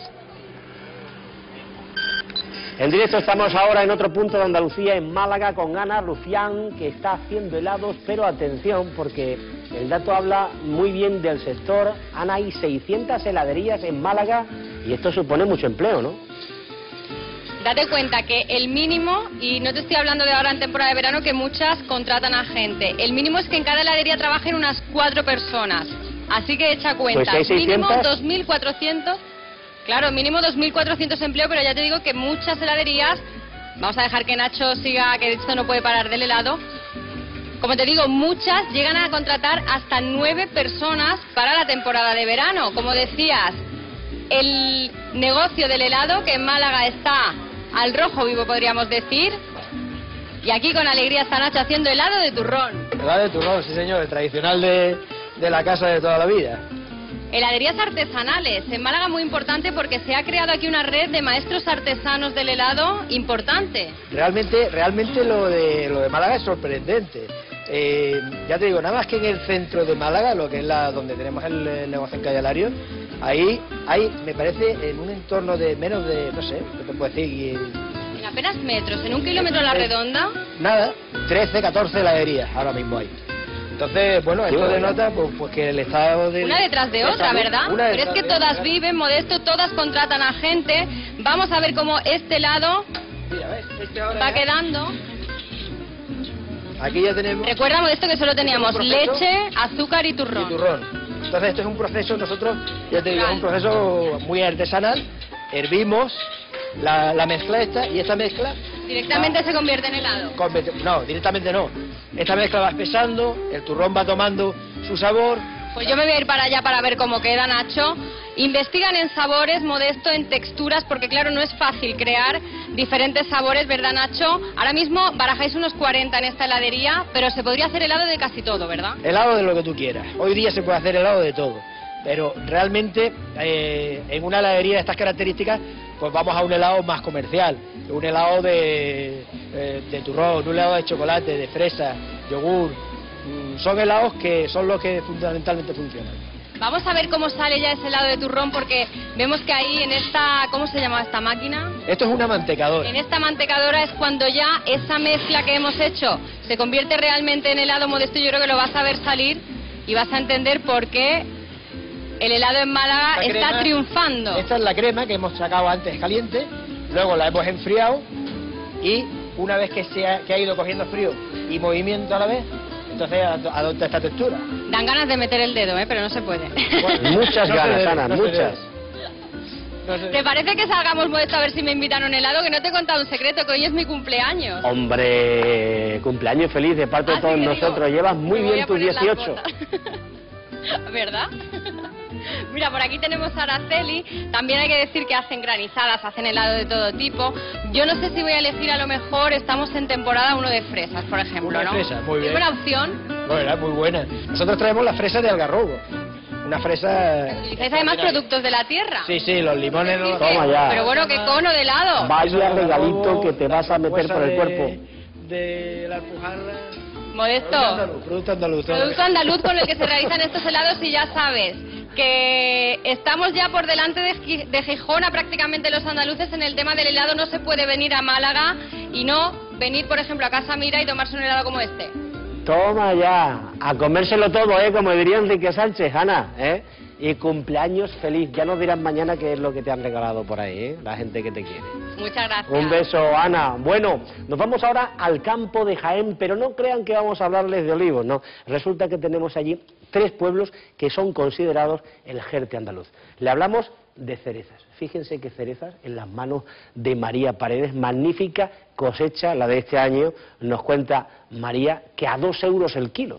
En directo estamos ahora en otro punto de Andalucía, en Málaga, con Ana Rufián, que está haciendo helados, pero atención, porque el dato habla muy bien del sector. Ana, hay seiscientas heladerías en Málaga y esto supone mucho empleo, ¿no? Date cuenta que el mínimo, y no te estoy hablando de ahora en temporada de verano, que muchas contratan a gente, el mínimo es que en cada heladería trabajen unas cuatro personas, así que echa cuenta, Pues si hay mínimo seiscientas. dos mil cuatrocientos, claro, mínimo dos mil cuatrocientos empleo, pero ya te digo que muchas heladerías, vamos a dejar que Nacho siga, que esto no puede parar del helado, como te digo, muchas llegan a contratar hasta nueve personas para la temporada de verano, como decías, el negocio del helado, que en Málaga está al rojo vivo, podríamos decir. Y aquí con alegría está Nacho haciendo helado de turrón. Helado de turrón, sí señor, el tradicional de, de la casa de toda la vida. Heladerías artesanales. En Málaga muy importante porque se ha creado aquí una red de maestros artesanos del helado importante. Realmente, realmente lo de, lo de Málaga es sorprendente. Eh, ya te digo, nada más que en el centro de Málaga, lo que es la donde tenemos el, el negocio en Calle Alario, ahí hay, me parece, en un entorno de menos de, no sé, ¿qué te puedo decir? Y, En apenas metros, en un kilómetro a la redonda. nada, trece, catorce heladerías ahora mismo hay. Entonces, bueno, esto denota pues, pues que el estado de... Una detrás de de otra, salud, ¿verdad? una Pero es detrás que de todas otra. viven, Modesto, todas contratan a gente. Vamos a ver cómo este helado Mira, ¿ves? Este ahora va ya- quedando. Aquí ya tenemos... Recuerda, Modesto, que solo teníamos leche, azúcar y turrón. Y turrón. Entonces esto es un proceso, nosotros, ya te digo, es un proceso muy artesanal. Hervimos la, la mezcla esta, y esta mezcla... Directamente se convierte en helado. No, directamente no. Esta mezcla va espesando, el turrón va tomando su sabor. Pues yo me voy a ir para allá para ver cómo queda, Nacho. Investigan en sabores, Modesto, en texturas, porque claro, no es fácil crear diferentes sabores, ¿verdad, Nacho? Ahora mismo barajáis unos cuarenta en esta heladería, pero se podría hacer helado de casi todo, ¿verdad? Helado de lo que tú quieras. Hoy día se puede hacer helado de todo. Pero realmente, eh, en una heladería de estas características, pues vamos a un helado más comercial. Un helado de, eh, de turrón, un helado de chocolate, de fresa, yogur. Mm, son helados que son los que fundamentalmente funcionan. Vamos a ver cómo sale ya ese helado de turrón, porque vemos que ahí en esta, ¿cómo se llama esta máquina? Esto es una mantecadora. En esta mantecadora es cuando ya esa mezcla que hemos hecho se convierte realmente en helado, Modesto. Yo creo que lo vas a ver salir y vas a entender por qué el helado en Málaga Esta está crema, triunfando. Esta es la crema que hemos sacado antes caliente, luego la hemos enfriado y una vez que, se ha, que ha ido cogiendo frío y movimiento a la vez, entonces adopta esta textura. Dan ganas de meter el dedo, ¿eh? Pero no se puede. Bueno, muchas no ganas, debe, Ana, no muchas. No sé. ¿Te parece que salgamos, Modesto, a ver si me invitan a un helado? Que no te he contado un secreto, que hoy es mi cumpleaños. Hombre, cumpleaños feliz de parte de Ah, todos sí que nosotros. digo, Llevas muy me voy bien a tus poner las dieciocho. botas. ¿Verdad? Mira, por aquí tenemos a Araceli. También hay que decir que hacen granizadas, hacen helado de todo tipo. Yo no sé si voy a elegir, a lo mejor estamos en temporada uno de fresas, por ejemplo, Una ¿no? fresa, muy bien. Es buena opción. Bueno, era muy buena. Nosotros traemos la fresa de algarrobo. Una fresa... Utilizáis además productos de la tierra. Sí, sí, los limones... Los... Toma ya. Pero bueno, qué cono de helado. Vaya regalito que te vas a meter por el de- cuerpo. De la alpujarra... Modesto. Producto andaluz, producto andaluz. Producto andaluz con el que se realizan estos helados, y ya sabes que estamos ya por delante de, Gi- de Gijón, a prácticamente los andaluces en el tema del helado. No se puede venir a Málaga y no venir, por ejemplo, a Casa Mira y tomarse un helado como este. Toma ya, a comérselo todo, ¿eh? Como diría Enrique Sánchez, Ana, ¿eh? Y cumpleaños feliz. Ya nos dirán mañana qué es lo que te han regalado por ahí, ¿eh? La gente que te quiere. Muchas gracias. Un beso, Ana. Bueno, nos vamos ahora al campo de Jaén, pero no crean que vamos a hablarles de olivos, no. Resulta que tenemos allí tres pueblos que son considerados el Jerte andaluz. Le hablamos de cerezas. Fíjense que cerezas en las manos de María Paredes. Magnífica cosecha la de este año. Nos cuenta María que a dos euros el kilo.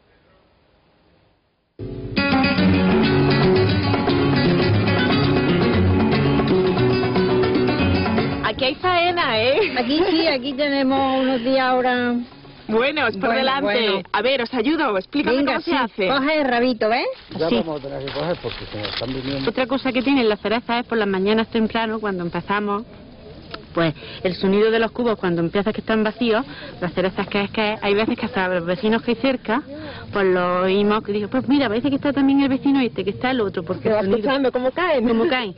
Aquí hay faena, ¿eh? Aquí sí, aquí tenemos unos días ahora. Bueno, es por Bueno, delante. bueno. A ver, os ayudo, explícame Venga, cómo sí, se hace. coge el rabito, ¿ves? Ya Sí. vamos a tener que coger porque se nos están viniendo. Otra cosa que tienen las cerezas es por las mañanas temprano, cuando empezamos, pues el sonido de los cubos cuando empieza que están vacíos, las cerezas que es que hay veces que hasta los vecinos que hay cerca, pues lo oímos que dicen, pues mira, parece que está también el vecino este, que está el otro, porque ¿Te el vas sonido... escuchando cómo caen? Cómo caen.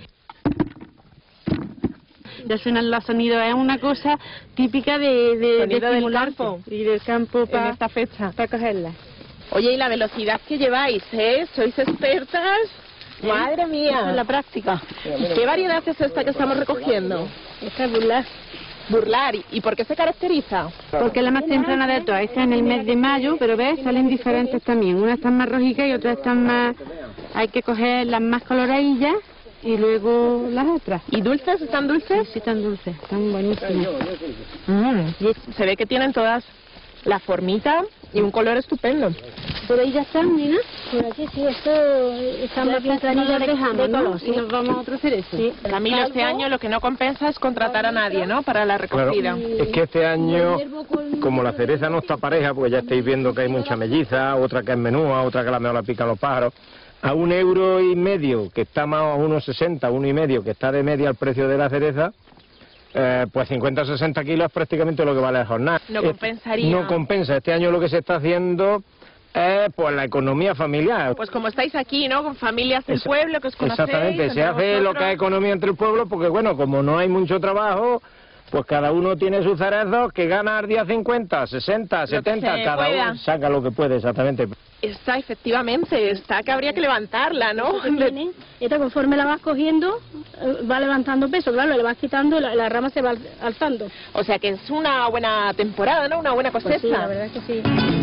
Ya suenan los sonidos, es una cosa típica de, de, de Sonido del estimularse campo. y del campo En para esta fecha. cogerla. Oye, y la velocidad que lleváis, ¿eh? ¿Sois expertas? Madre mía. Esa es la práctica. ¿Qué variedad es esta que estamos recogiendo? Esta es burlar. Burlar. ¿Y por qué se caracteriza? Porque es la más temprana de todas. Esta en el mes de mayo, pero ves, salen diferentes también. Unas están más rojicas y otras están más... Hay que coger las más coloradillas y luego las otras. ¿Y dulces? ¿Están dulces? Sí, están dulces. Están buenísimas. Mm, y se ve que tienen todas la formita y un color estupendo. Por ahí ya están, mira. Por aquí sí, esto están más bien plantillas de, dejamos, de ¿no? color, Y sí. nos vamos a otro cerezo. Sí. Camilo, este año lo que no compensa es contratar a nadie, ¿no? Para la recogida. Es que este año, como la cereza no está pareja, pues ya estáis viendo que hay mucha melliza, otra que es menúa, otra que a la mejor la pican los pájaros, a un euro y medio, que está más a unos sesenta, uno y medio, que está de media el precio de la cereza, eh, pues cincuenta o sesenta kilos es prácticamente lo que vale la jornada. No Eh, compensaría. No compensa. Este año lo que se está haciendo es pues la economía familiar. Pues como estáis aquí, ¿no? Con familias del Esa- pueblo que os conocéis. Exactamente, se entre hace lo vosotros. que es economía entre el pueblo porque, bueno, como no hay mucho trabajo, pues cada uno tiene sus cerezos que gana al día cincuenta, sesenta, setenta, se cada pueda. uno saca lo que puede, exactamente. Esta, efectivamente, está que habría que levantarla, ¿no? Que tiene, esta conforme la vas cogiendo, eh, va levantando peso, claro, le vas quitando y la, la rama se va al- alzando. O sea que es una buena temporada, ¿no? Una buena cosecha. Pues sí, la verdad es que sí.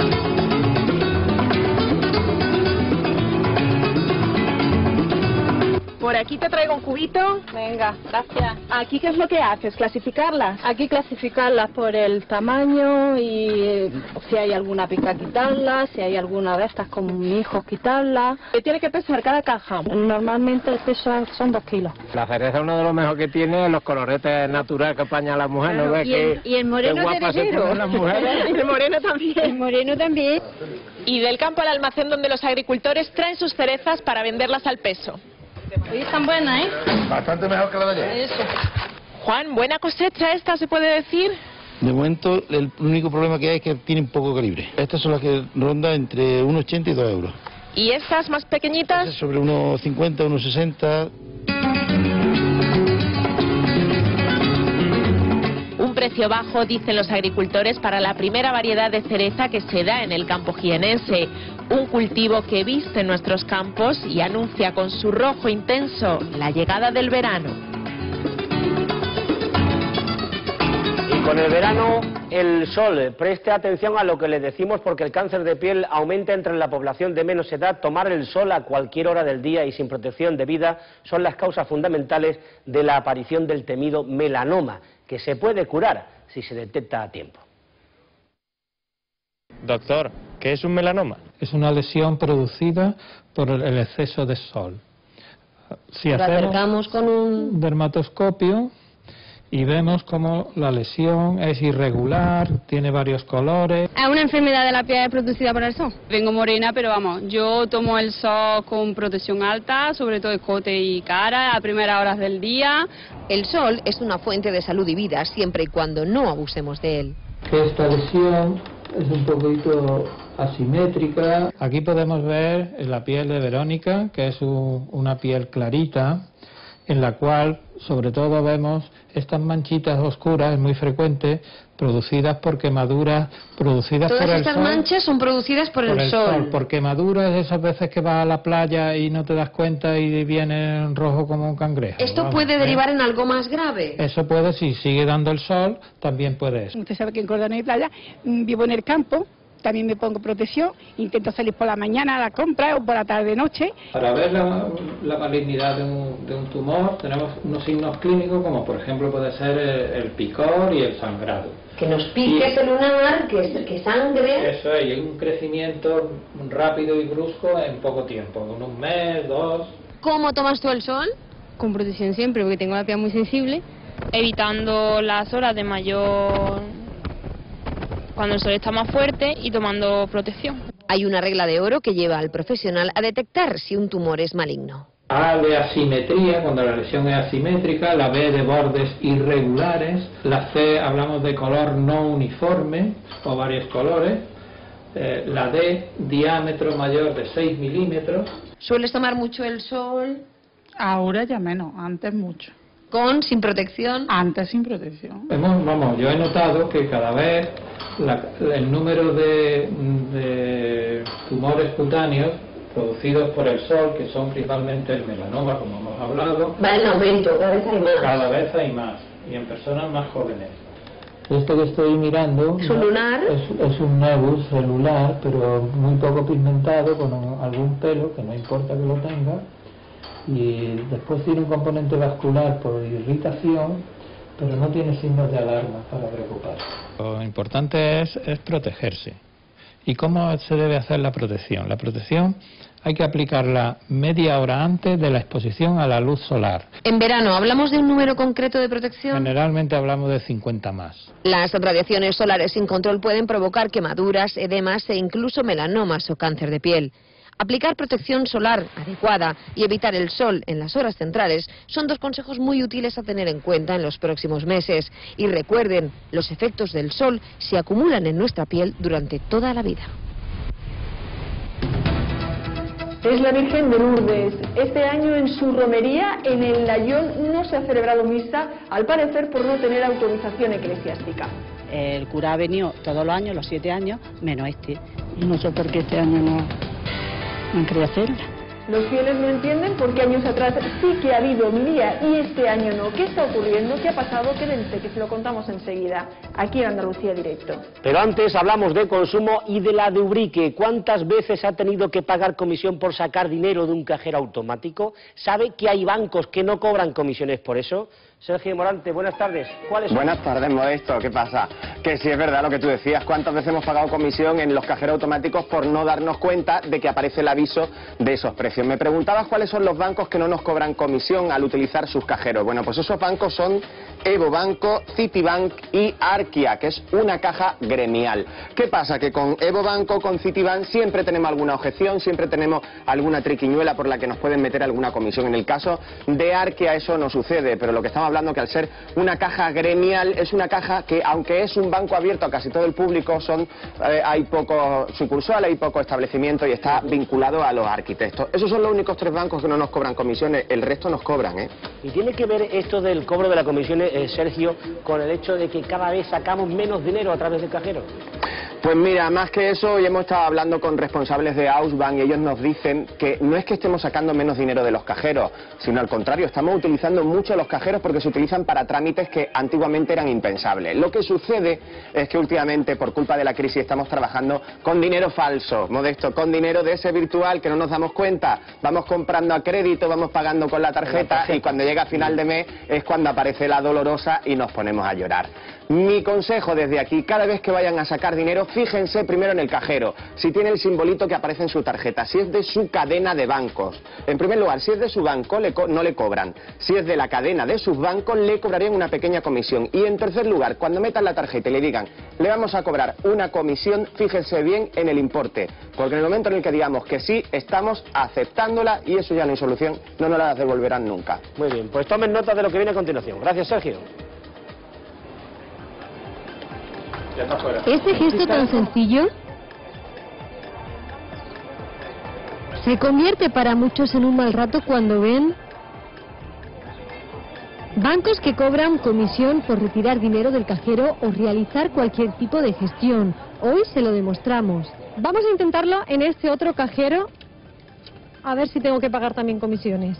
Por aquí te traigo un cubito. Venga, gracias. ¿Aquí qué es lo que haces? ¿Clasificarlas? Aquí clasificarlas por el tamaño y eh, si hay alguna pica quitarla, si hay alguna de estas como mi hijo quitarla. ¿Qué tiene que pesar cada caja? Normalmente el peso son dos kilos. La cereza uno de los mejores que tiene es los coloretes naturales que apaña la mujer, ¿no ves? Y el, que, y el moreno qué guapas se cerecero. ponen las mujeres. Y el moreno también. El moreno también. Y del campo al almacén donde los agricultores traen sus cerezas para venderlas al peso. Hoy están buenas, ¿eh? Bastante mejor que la de ayer. Eso. Juan, buena cosecha esta, ¿se puede decir? De momento, el único problema que hay es que tienen poco calibre. Estas son las que rondan entre uno ochenta y dos euros. ¿Y estas más pequeñitas? Sobre uno cincuenta, uno sesenta. Un precio bajo, dicen los agricultores, para la primera variedad de cereza que se da en el campo jienense. Un cultivo que viste nuestros campos y anuncia con su rojo intenso la llegada del verano. Y con el verano, el sol. Preste atención a lo que le decimos porque el cáncer de piel aumenta entre la población de menos edad. Tomar el sol a cualquier hora del día y sin protección debida son las causas fundamentales de la aparición del temido melanoma, que se puede curar si se detecta a tiempo. Doctor, ¿qué es un melanoma? Es una lesión producida por el exceso de sol. Si Lo hacemos acercamos con un... dermatoscopio y vemos cómo la lesión es irregular, tiene varios colores. ¿Es una enfermedad de la piel producida por el sol? Vengo morena, pero vamos, yo tomo el sol con protección alta, sobre todo escote y cara, a primeras horas del día. El sol es una fuente de salud y vida siempre y cuando no abusemos de él. Que esta lesión es un poquito asimétrica. Aquí podemos ver la piel de Verónica, que es un- una piel clarita, en la cual sobre todo vemos estas manchitas oscuras, muy frecuentes, producidas por quemaduras, producidas Todas por el estas sol. manchas son producidas por, por el, sol. por quemaduras, esas veces que vas a la playa y no te das cuenta y viene en rojo como un cangrejo. Esto vamos, puede ¿eh? derivar en algo más grave. Eso puede, si sigue dando el sol, también puede eso. Usted sabe que en Córdoba no hay playa, mm, vivo en el campo, también me pongo protección, intento salir por la mañana a la compra o por la tarde-noche. Para ver la, la malignidad de un, de un tumor tenemos unos signos clínicos como por ejemplo puede ser el, el picor y el sangrado. Que nos pique ese lunar, que, que sangre. Eso es, y hay un crecimiento rápido y brusco en poco tiempo, en un mes, dos. ¿Cómo tomas tú el sol? Con protección siempre, porque tengo la piel muy sensible. Evitando las horas de mayor... cuando el sol está más fuerte y tomando protección. Hay una regla de oro que lleva al profesional a detectar si un tumor es maligno. A de asimetría, cuando la lesión es asimétrica, la B de bordes irregulares, la C hablamos de color no uniforme o varios colores, eh, la D diámetro mayor de seis milímetros. ¿Sueles tomar mucho el sol? Ahora ya menos, antes mucho. ¿Con, sin protección? Antes sin protección. Hemos, vamos, yo he notado que cada vez la- el número de, de tumores cutáneos producidos por el sol, que son principalmente el melanoma, como hemos hablado, Va en aumento, cada vez hay más. cada vez hay más, y en personas más jóvenes. Esto que estoy mirando ¿Es un lunar? es, es un nebus celular, pero muy poco pigmentado, con un- algún pelo, que no importa que lo tenga, y después tiene un componente vascular por irritación, pero no tiene signos de alarma para preocuparse. Lo importante es, es protegerse. ¿Y cómo se debe hacer la protección? La protección hay que aplicarla media hora antes de la exposición a la luz solar. En verano, ¿hablamos de un número concreto de protección? Generalmente hablamos de cincuenta más. Las radiaciones solares sin control pueden provocar quemaduras, edemas e incluso melanomas o cáncer de piel. Aplicar protección solar adecuada y evitar el sol en las horas centrales son dos consejos muy útiles a tener en cuenta en los próximos meses. Y recuerden, los efectos del sol se acumulan en nuestra piel durante toda la vida. Es la Virgen de Lourdes. Este año en su romería en el Layón no se ha celebrado misa, al parecer por no tener autorización eclesiástica. El cura ha venido todos los años, los siete años, menos este. No sé por qué este año no, no han querido hacerla. Los fieles no entienden por qué años atrás sí que ha habido homilía y este año no. ¿Qué está ocurriendo? ¿Qué ha pasado? Quédense, que se lo contamos enseguida, aquí en Andalucía Directo. Pero antes hablamos de consumo y de la de Ubrique. ¿Cuántas veces ha tenido que pagar comisión por sacar dinero de un cajero automático? ¿Sabe que hay bancos que no cobran comisiones por eso? Sergio Morante, buenas tardes. ¿Cuáles son? Buenas tardes, Modesto. ¿Qué pasa? Que sí es verdad lo que tú decías. ¿Cuántas veces hemos pagado comisión en los cajeros automáticos por no darnos cuenta de que aparece el aviso de esos precios? Me preguntabas cuáles son los bancos que no nos cobran comisión al utilizar sus cajeros. Bueno, pues esos bancos son Evo Banco, Citibank y Arkia, que es una caja gremial. ¿Qué pasa? Que con Evo Banco, con Citibank, siempre tenemos alguna objeción, siempre tenemos alguna triquiñuela por la que nos pueden meter alguna comisión. En el caso de Arkia eso no sucede, pero lo que estamos hablando que al ser una caja gremial es una caja que, aunque es un banco abierto a casi todo el público, son eh, hay pocos sucursales, hay pocos establecimientos y está vinculado a los arquitectos. Esos son los únicos tres bancos que no nos cobran comisiones, el resto nos cobran, ¿eh? ¿Y tiene que ver esto del cobro de la comisión, eh, Sergio, con el hecho de que cada vez sacamos menos dinero a través del cajero? Pues mira, más que eso, hoy hemos estado hablando con responsables de Ausbank y ellos nos dicen que no es que estemos sacando menos dinero de los cajeros, sino al contrario, estamos utilizando mucho los cajeros porque se utilizan para trámites que antiguamente eran impensables. Lo que sucede es que últimamente, por culpa de la crisis, estamos trabajando con dinero falso, Modesto, con dinero de ese virtual que no nos damos cuenta. Vamos comprando a crédito, vamos pagando con la tarjeta, la tarjeta. Y cuando llega a final de mes es cuando aparece la dolorosa y nos ponemos a llorar. Mi consejo desde aquí, cada vez que vayan a sacar dinero, fíjense primero en el cajero, si tiene el simbolito que aparece en su tarjeta, si es de su cadena de bancos. En primer lugar, si es de su banco, le no le cobran. Si es de la cadena de sus bancos, le cobrarían una pequeña comisión. Y en tercer lugar, cuando metan la tarjeta y le digan, le vamos a cobrar una comisión, fíjense bien en el importe. Porque en el momento en el que digamos que sí, estamos aceptándola y eso ya no hay solución, no nos la devolverán nunca. Muy bien, pues tomen nota de lo que viene a continuación. Gracias, Sergio. Ese gesto tan sencillo se convierte para muchos en un mal rato cuando ven bancos que cobran comisión por retirar dinero del cajero o realizar cualquier tipo de gestión. Hoy se lo demostramos. Vamos a intentarlo en este otro cajero, a ver si tengo que pagar también comisiones.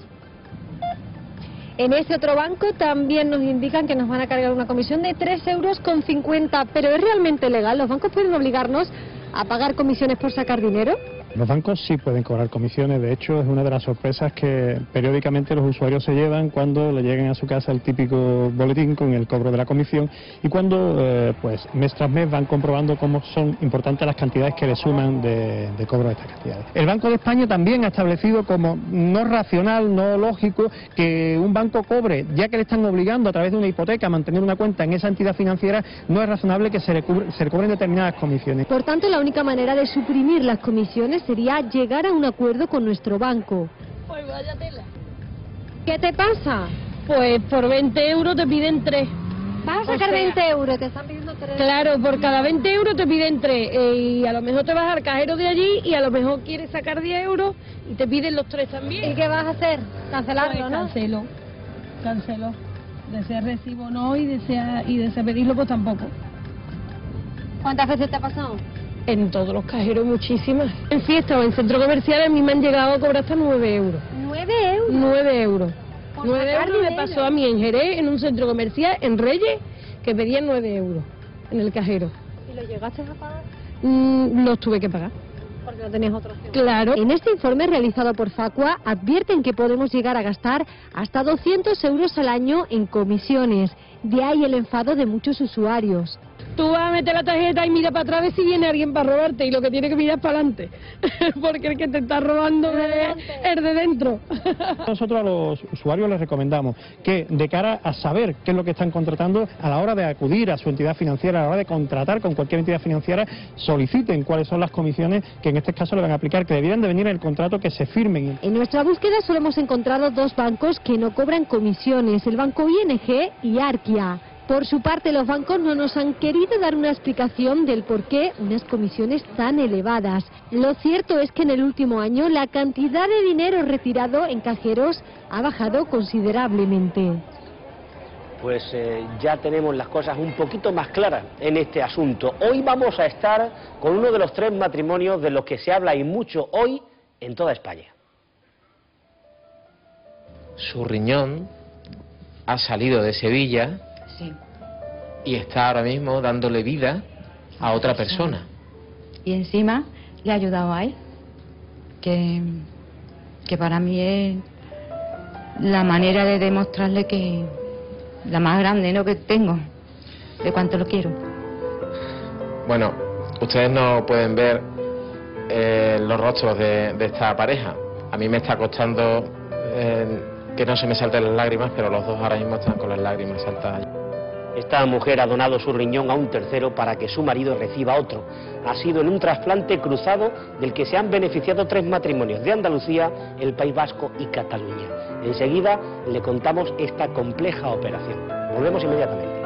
En este otro banco también nos indican que nos van a cargar una comisión de tres euros con cincuenta, pero ¿es realmente legal? ¿Los bancos pueden obligarnos a pagar comisiones por sacar dinero? Los bancos sí pueden cobrar comisiones, de hecho es una de las sorpresas que periódicamente los usuarios se llevan cuando le lleguen a su casa el típico boletín con el cobro de la comisión y cuando eh, pues mes tras mes van comprobando cómo son importantes las cantidades que le suman de, de cobro de estas cantidades. El Banco de España también ha establecido como no racional, no lógico que un banco cobre, ya que le están obligando a través de una hipoteca a mantener una cuenta en esa entidad financiera, no es razonable que se le, cubre, se le cobren determinadas comisiones. Por tanto, la única manera de suprimir las comisiones sería llegar a un acuerdo con nuestro banco. Pues vaya tela. ¿Qué te pasa? Pues por veinte euros te piden tres. Vas a sacar o sea, veinte euros, te están pidiendo tres. Claro, por cada veinte euros te piden tres. Eh, y a lo mejor te vas al cajero de allí y a lo mejor quieres sacar diez euros y te piden los tres también. ¿Y qué vas a hacer? Cancelarlo, pues ¿no? Cancelo, cancelo. Desea recibo no y desea, y desea pedirlo pues tampoco. ¿Cuántas veces te ha pasado? En todos los cajeros, muchísimas. En fiesta o en centro comercial a mí me han llegado a cobrar hasta nueve euros. ¿Nueve euros? Nueve euros. Nueve euros me pasó a mí en Jerez, en un centro comercial, en Reyes, que pedían nueve euros en el cajero. ¿Y lo llegaste a pagar? Mm, los tuve que pagar. Porque no tenías otra opción. Claro. En este informe realizado por Facua advierten que podemos llegar a gastar hasta doscientos euros al año en comisiones. De ahí el enfado de muchos usuarios. Tú vas a meter la tarjeta y mira para atrás si viene alguien para robarte y lo que tiene que mirar es para adelante, porque el que te está robando es el de dentro. Nosotros a los usuarios les recomendamos que de cara a saber qué es lo que están contratando, a la hora de acudir a su entidad financiera, a la hora de contratar con cualquier entidad financiera, soliciten cuáles son las comisiones que en este caso le van a aplicar, que debieran de venir en el contrato que se firmen. En nuestra búsqueda solo hemos encontrado dos bancos que no cobran comisiones, el banco I N G y Arkia. Por su parte, los bancos no nos han querido dar una explicación del por qué unas comisiones tan elevadas. Lo cierto es que en el último año la cantidad de dinero retirado en cajeros ha bajado considerablemente. Pues eh, ya tenemos las cosas un poquito más claras en este asunto. Hoy vamos a estar con uno de los tres matrimonios de los que se habla y mucho hoy en toda España. Su riñón ha salido de Sevilla. Sí. Y está ahora mismo dándole vida a otra persona. Y encima le ha ayudado a él, que, que para mí es la manera de demostrarle que la más grande, ¿no?, que tengo, de cuánto lo quiero. Bueno, ustedes no pueden ver eh, los rostros de, de esta pareja. A mí me está costando eh, que no se me salten las lágrimas, pero los dos ahora mismo están con las lágrimas saltadas. Esta mujer ha donado su riñón a un tercero para que su marido reciba otro. Ha sido en un trasplante cruzado del que se han beneficiado tres matrimonios de Andalucía, el País Vasco y Cataluña. Enseguida le contamos esta compleja operación. Volvemos inmediatamente.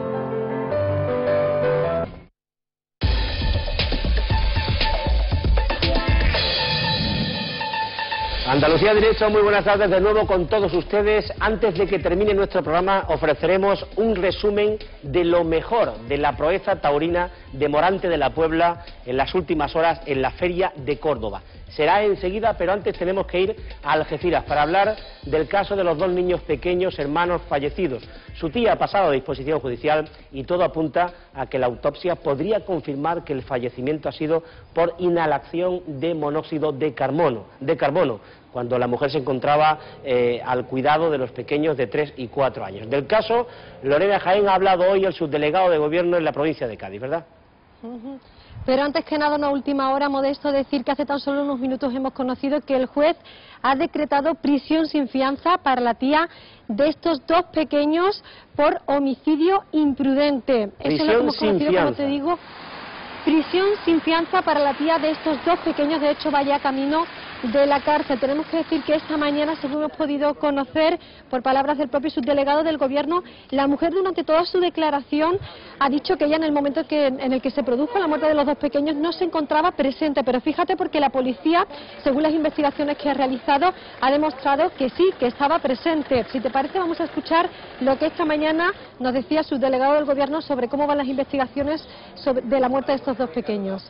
Andalucía Directo, muy buenas tardes de nuevo con todos ustedes. Antes de que termine nuestro programa ofreceremos un resumen de lo mejor de la proeza taurina de Morante de la Puebla en las últimas horas en la Feria de Córdoba. Será enseguida, pero antes tenemos que ir a Algeciras para hablar del caso de los dos niños pequeños hermanos fallecidos. Su tía ha pasado a disposición judicial y todo apunta a que la autopsia podría confirmar que el fallecimiento ha sido por inhalación de monóxido de carbono, de carbono cuando la mujer se encontraba eh, al cuidado de los pequeños de tres y cuatro años. Del caso, Lorena Jaén ha hablado hoy el subdelegado de Gobierno en la provincia de Cádiz, ¿verdad? Uh-huh. Pero antes que nada, una última hora, Modesto, decir que hace tan solo unos minutos hemos conocido que el juez ha decretado prisión sin fianza para la tía de estos dos pequeños por homicidio imprudente. Eso es lo que hemos conocido, como te digo, prisión sin fianza para la tía de estos dos pequeños. De hecho, vaya camino de la cárcel. Tenemos que decir que esta mañana, según hemos podido conocer por palabras del propio subdelegado del Gobierno, la mujer durante toda su declaración ha dicho que ella en el momento que, en el que se produjo la muerte de los dos pequeños no se encontraba presente, pero fíjate porque la policía, según las investigaciones que ha realizado, ha demostrado que sí, que estaba presente. Si te parece, vamos a escuchar lo que esta mañana nos decía el subdelegado del Gobierno sobre cómo van las investigaciones sobre, de la muerte de estos dos pequeños.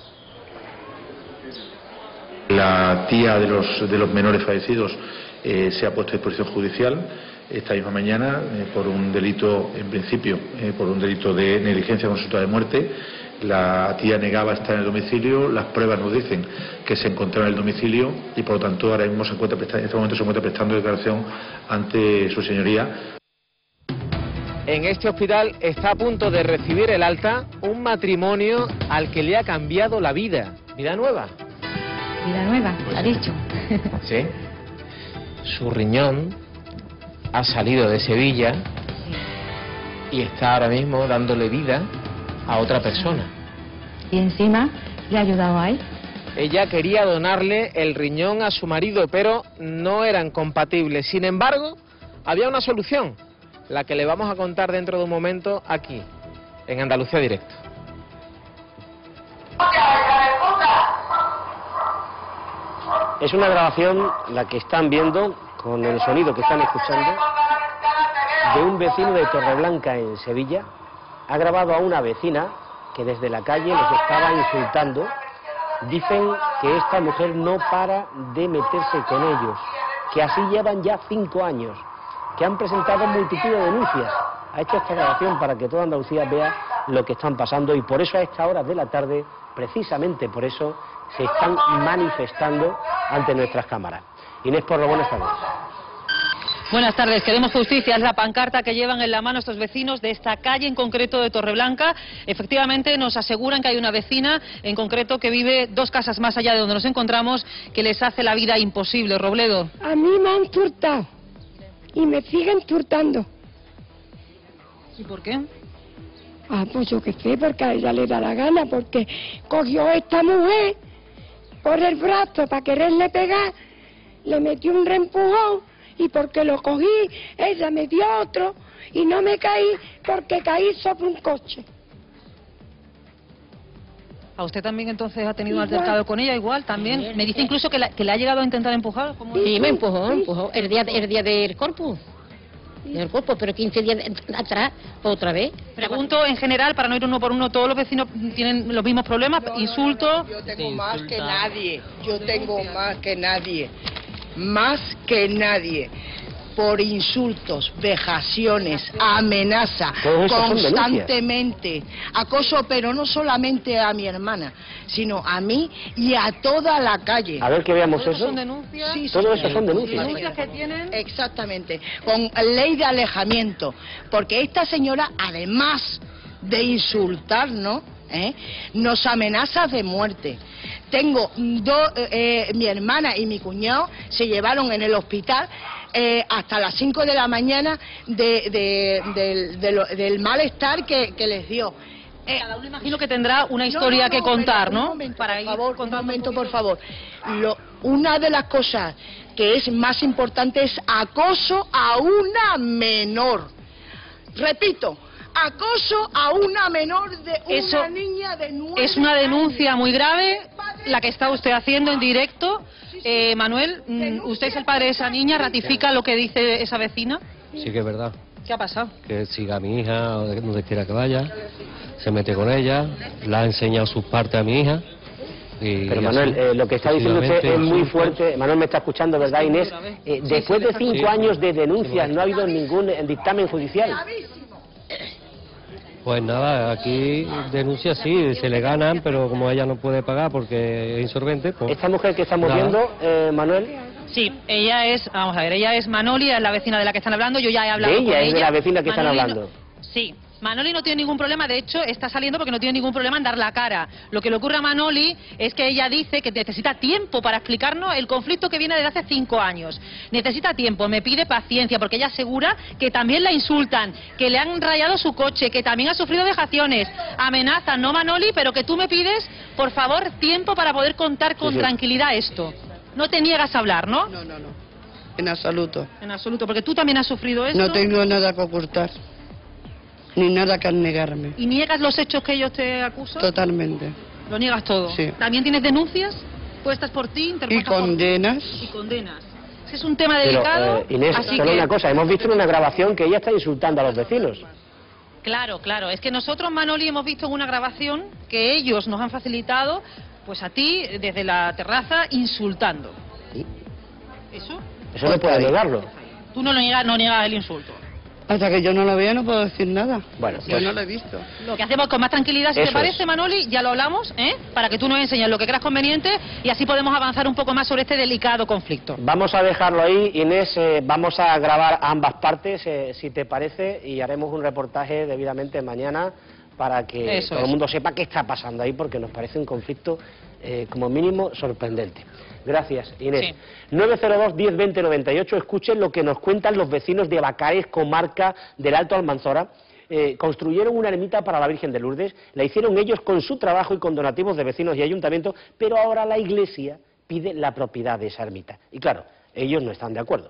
La tía de los, de los menores fallecidos eh, se ha puesto a disposición judicial esta misma mañana eh, por un delito, en principio, eh, por un delito de negligencia consulta de muerte. La tía negaba estar en el domicilio, las pruebas nos dicen que se encontraba en el domicilio y por lo tanto ahora mismo se encuentra prestando, en este momento se encuentra prestando declaración ante su señoría. En este hospital está a punto de recibir el alta un matrimonio al que le ha cambiado la vida. Vida nueva. Vida nueva, pues ha sí. dicho. Sí. Su riñón ha salido de Sevilla y está ahora mismo dándole vida a otra persona. Y encima le ha ayudado a él. Ella quería donarle el riñón a su marido, pero no eran compatibles. Sin embargo, había una solución, la que le vamos a contar dentro de un momento aquí, en Andalucía Directo. Es una grabación, la que están viendo, con el sonido que están escuchando, de un vecino de Torreblanca en Sevilla. Ha grabado a una vecina que desde la calle les estaba insultando. Dicen que esta mujer no para de meterse con ellos, que así llevan ya cinco años, que han presentado multitud de denuncias. Ha hecho esta grabación para que toda Andalucía vea lo que están pasando y por eso a esta hora de la tarde, precisamente por eso, se están manifestando ante nuestras cámaras. Inés Porro, buenas tardes. Buenas tardes. Queremos justicia. Es la pancarta que llevan en la mano estos vecinos de esta calle en concreto de Torreblanca. Efectivamente nos aseguran que hay una vecina en concreto que vive dos casas más allá de donde nos encontramos, que les hace la vida imposible. Robledo. A mí me han turtado y me siguen turtando. ¿Y por qué? Ah, pues yo qué sé, porque a ella le da la gana, porque cogió a esta mujer por el brazo para quererle pegar, le metió un reempujón y porque lo cogí, ella me dio otro, y no me caí porque caí sobre un coche. ¿A usted también entonces ha tenido un altercado con ella igual también? Me dice incluso que, la, que le ha llegado a intentar empujar. ¿Cómo sí, me empujó, empujó. El día, el día del corpus. Del cuerpo, pero quince días atrás, otra vez. Pregunto en general, para no ir uno por uno, ¿todos los vecinos tienen los mismos problemas? No, ¿Insultos? Yo tengo más que nadie, yo tengo más que nadie, más que nadie. Por insultos, vejaciones, amenaza, constantemente, acoso, pero no solamente a mi hermana, sino a mí y a toda la calle. A ver que veamos ¿Todo eso. ¿Son denuncias? Sí, Todo sí, eso son denuncias. ¿Denuncias que tienen? Exactamente, con ley de alejamiento, porque esta señora, además de insultarnos, ¿eh?, nos amenaza de muerte. Tengo dos, eh, mi hermana y mi cuñado se llevaron en el hospital eh, hasta las cinco de la mañana de, de, de, de lo, del malestar que, que les dio. Eh, Cada uno imagino que tendrá una historia no, no, que contar, pero, ¿no? Un momento, Para por ir favor, un momento, por favor. Lo, una de las cosas que es más importante es acoso a una menor. Repito, acoso a una menor de una Eso niña de nueve es una denuncia años. muy grave la que está usted haciendo en directo. Eh, Manuel, usted es el padre de esa niña, ¿ratifica lo que dice esa vecina? Sí que es verdad. ¿Qué ha pasado? Que siga a mi hija o donde quiera que vaya, se mete con ella, le ha enseñado sus partes a mi hija. Y Pero y Manuel, así, eh, lo que está diciendo usted es muy insultos. fuerte. Manuel me está escuchando, ¿verdad, Inés? Eh, después de cinco Sí. años de denuncias no ha habido ningún eh, dictamen judicial. Pues nada, aquí denuncias sí, se le ganan, pero como ella no puede pagar porque es insolvente, pues... Esta mujer que estamos nada. viendo, eh, Manuel, Sí, ella es, vamos a ver, ella es Manoli, es la vecina de la que están hablando, yo ya he hablado de con ella, ella. es de la vecina que están Manoli no- hablando. Sí, Manoli no tiene ningún problema, de hecho está saliendo porque no tiene ningún problema en dar la cara. Lo que le ocurre a Manoli es que ella dice que necesita tiempo para explicarnos el conflicto que viene desde hace cinco años. Necesita tiempo, me pide paciencia, porque ella asegura que también la insultan, que le han rayado su coche, que también ha sufrido vejaciones, amenazan, no Manoli, pero que tú me pides, por favor, tiempo para poder contar con Sí, sí. tranquilidad esto. No te niegas a hablar, ¿no? No, no, no. En absoluto. En absoluto, porque tú también has sufrido esto. No tengo nada que ocultar, ni nada que negarme. ¿Y niegas los hechos que ellos te acusan? Totalmente. Lo niegas todo. Sí. ¿También tienes denuncias puestas por ti? Y interpuestas por ti? condenas. Y condenas. Ese es un tema Pero, delicado. eh, Inés, así solo que... una cosa, hemos visto en una grabación que ella está insultando a los vecinos. Claro, claro. Es que nosotros, Manoli, hemos visto en una grabación que ellos nos han facilitado, pues a ti, desde la terraza, insultando. ¿Eso? Eso no puede negarlo. Tú no lo niegas, no niegas el insulto. Hasta que yo no lo vea no puedo decir nada. Bueno, yo pues- no lo he visto. Lo que hacemos con más tranquilidad, si Eso te parece, es. Manoli, ya lo hablamos, ¿eh? Para que tú nos enseñes lo que creas conveniente y así podemos avanzar un poco más sobre este delicado conflicto. Vamos a dejarlo ahí, Inés, eh, vamos a grabar ambas partes, eh, si te parece, y haremos un reportaje debidamente mañana para que Eso todo es. el mundo sepa qué está pasando ahí, porque nos parece un conflicto, eh, como mínimo, sorprendente. Gracias, Inés. Sí. nueve cero dos, diez, veinte, noventa y ocho, escuchen lo que nos cuentan los vecinos de Bacares, comarca del Alto Almanzora. Eh, construyeron una ermita para la Virgen de Lourdes, la hicieron ellos con su trabajo y con donativos de vecinos y ayuntamientos, pero ahora la Iglesia pide la propiedad de esa ermita. Y claro, ellos no están de acuerdo.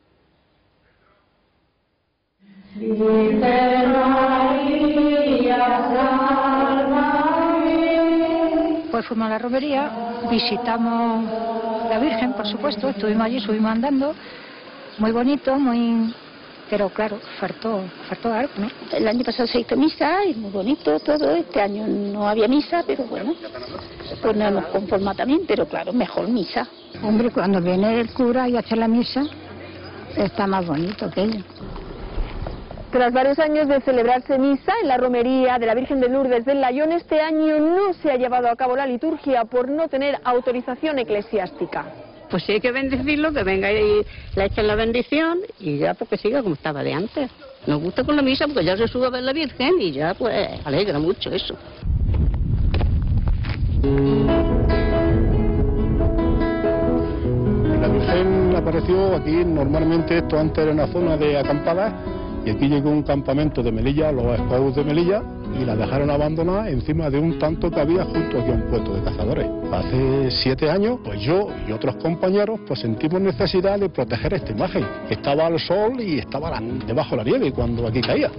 Pues fuimos a la romería, visitamos la Virgen, por supuesto, estuvimos allí, subimos andando, muy bonito, muy... pero claro, faltó, faltó algo, ¿no? El año pasado se hizo misa y muy bonito todo, este año no había misa, pero bueno, pues no nos conforma también, pero claro, mejor misa. Hombre, cuando viene el cura y hace la misa, está más bonito que ella. Tras varios años de celebrarse misa en la romería de la Virgen de Lourdes del Layón, este año no se ha llevado a cabo la liturgia por no tener autorización eclesiástica. Pues sí hay que bendecirlo, que venga y le echen la bendición y ya porque siga como estaba de antes. Nos gusta con la misa porque ya se sube a ver la Virgen y ya pues alegra mucho eso. La Virgen apareció aquí, normalmente esto antes era una zona de acampadas, y aquí llegó un campamento de Melilla, los scouts de Melilla, y la dejaron abandonada encima de un tanto que había junto aquí a un puesto de cazadores. Hace siete años, pues yo y otros compañeros pues sentimos necesidad de proteger esta imagen. Estaba al sol y estaba la, debajo de la nieve cuando aquí caía.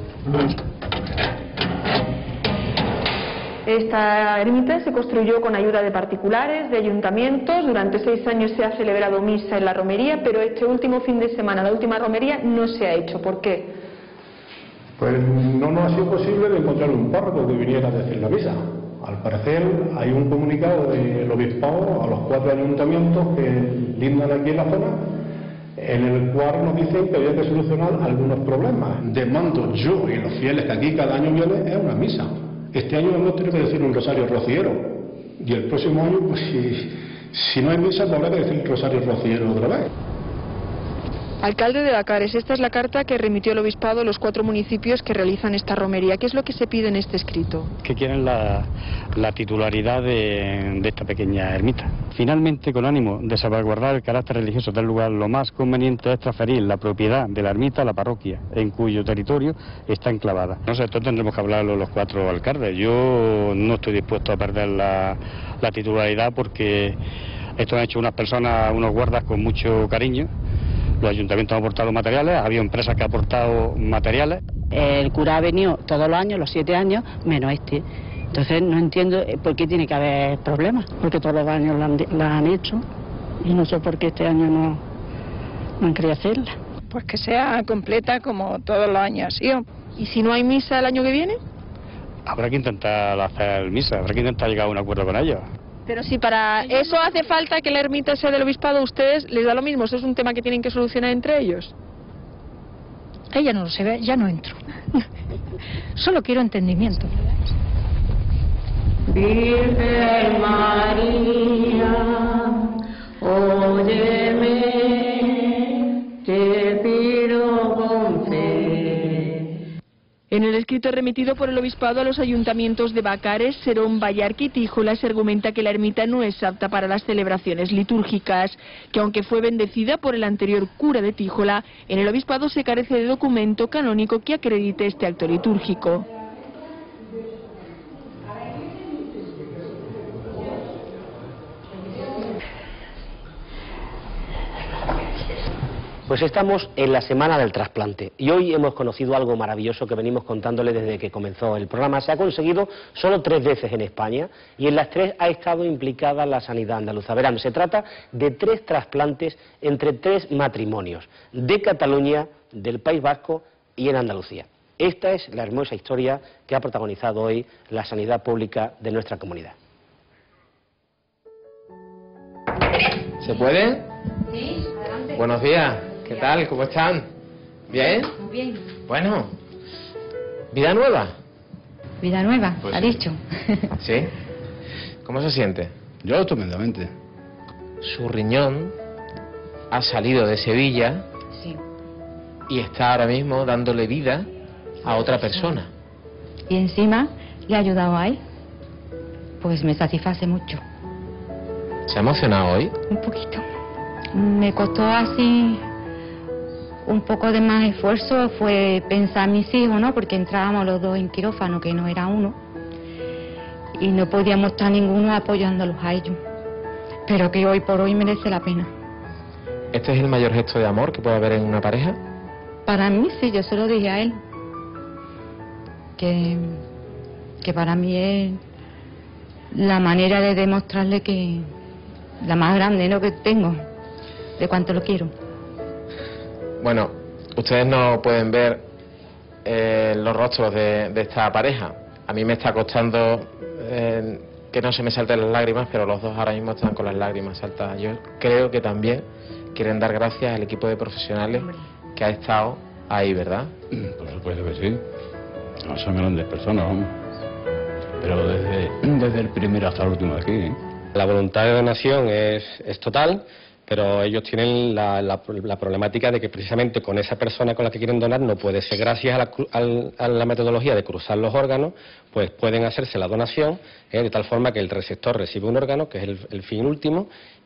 Esta ermita se construyó con ayuda de particulares, de ayuntamientos. Durante seis años se ha celebrado misa en la romería, pero este último fin de semana, la última romería, no se ha hecho. ¿Por qué? Pues no nos ha sido posible de encontrar un párroco que viniera a decir la misa. Al parecer hay un comunicado del obispado a los cuatro ayuntamientos que lindan aquí en la zona, en el cual nos dicen que había que solucionar algunos problemas. Demando yo y los fieles que aquí cada año viene es una misa. Este año hemos tenido que decir un rosario rociero, y el próximo año, pues si, si no hay misa, pues habrá que decir el rosario rociero otra vez. Alcalde de Bacares, esta es la carta que remitió el obispado a los cuatro municipios que realizan esta romería. ¿Qué es lo que se pide en este escrito? Que quieren la, la titularidad de, de esta pequeña ermita. Finalmente, con ánimo de salvaguardar el carácter religioso del lugar, lo más conveniente es transferir la propiedad de la ermita a la parroquia, en cuyo territorio está enclavada. No sé, esto tendremos que hablarlo los cuatro alcaldes. Yo no estoy dispuesto a perder la, la titularidad porque esto han hecho unas personas, unos guardas con mucho cariño. Los ayuntamientos han aportado materiales, ha habido empresas que han aportado materiales. El cura ha venido todos los años, los siete años, menos este. Entonces no entiendo por qué tiene que haber problemas, porque todos los años la han, la han hecho y no sé por qué este año no, no han querido hacerla. Pues que sea completa como todos los años ha sido. ¿Y si no hay misa el año que viene? Habrá que intentar hacer misa, habrá que intentar llegar a un acuerdo con ellos. Pero si para eso hace falta que la ermita sea del obispado, ¿a ustedes les da lo mismo? ¿Eso es un tema que tienen que solucionar entre ellos? Ella no lo se ve, ya no entro. Solo quiero entendimiento. Virgen María, óyeme, te pido con fe. En el escrito remitido por el obispado a los ayuntamientos de Bacares, Serón, Vallarca y Tíjola se argumenta que la ermita no es apta para las celebraciones litúrgicas, que aunque fue bendecida por el anterior cura de Tíjola, en el obispado se carece de documento canónico que acredite este acto litúrgico. Pues estamos en la semana del trasplante y hoy hemos conocido algo maravilloso que venimos contándole desde que comenzó el programa. Se ha conseguido solo tres veces en España y en las tres ha estado implicada la sanidad andaluza. Verán, se trata de tres trasplantes entre tres matrimonios de Cataluña, del País Vasco y en Andalucía. Esta es la hermosa historia que ha protagonizado hoy la sanidad pública de nuestra comunidad. ¿Se puede? Sí, adelante. Buenos días. ¿Qué tal? ¿Cómo están? ¿Bien? Muy bien. Bueno. ¿Vida nueva? Vida nueva, Pues ha sí. dicho. ¿Sí? ¿Cómo se siente? Yo estupendamente. Su riñón ha salido de Sevilla Sí. y está ahora mismo dándole vida a otra persona. Y encima le ha ayudado a él. Pues me satisface mucho. ¿Se ha emocionado hoy? Un poquito. Me costó así un poco de más esfuerzo, fue pensar en mis hijos, ¿no? Porque entrábamos los dos en quirófano, que no era uno, y no podíamos estar ninguno apoyándolos a ellos. Pero que hoy por hoy merece la pena. ¿Este es el mayor gesto de amor que puede haber en una pareja? Para mí sí, yo se lo dije a él. Que, que para mí es la manera de demostrarle que la más grande, ¿no?, que tengo, de cuánto lo quiero. Bueno, ustedes no pueden ver eh, los rostros de, de esta pareja. A mí me está costando eh, que no se me salten las lágrimas, pero los dos ahora mismo están con las lágrimas saltadas. Yo creo que también quieren dar gracias al equipo de profesionales que ha estado ahí, ¿verdad? Por supuesto que sí. No son grandes personas, vamos. Pero desde, desde el primero hasta el último de aquí, ¿eh? La voluntad de donación es, es total, pero ellos tienen la, la, la problemática de que precisamente con esa persona con la que quieren donar no puede ser. Gracias a la, al, a la metodología de cruzar los órganos, pues pueden hacerse la donación, eh, de tal forma que el receptor recibe un órgano, que es el, el fin último,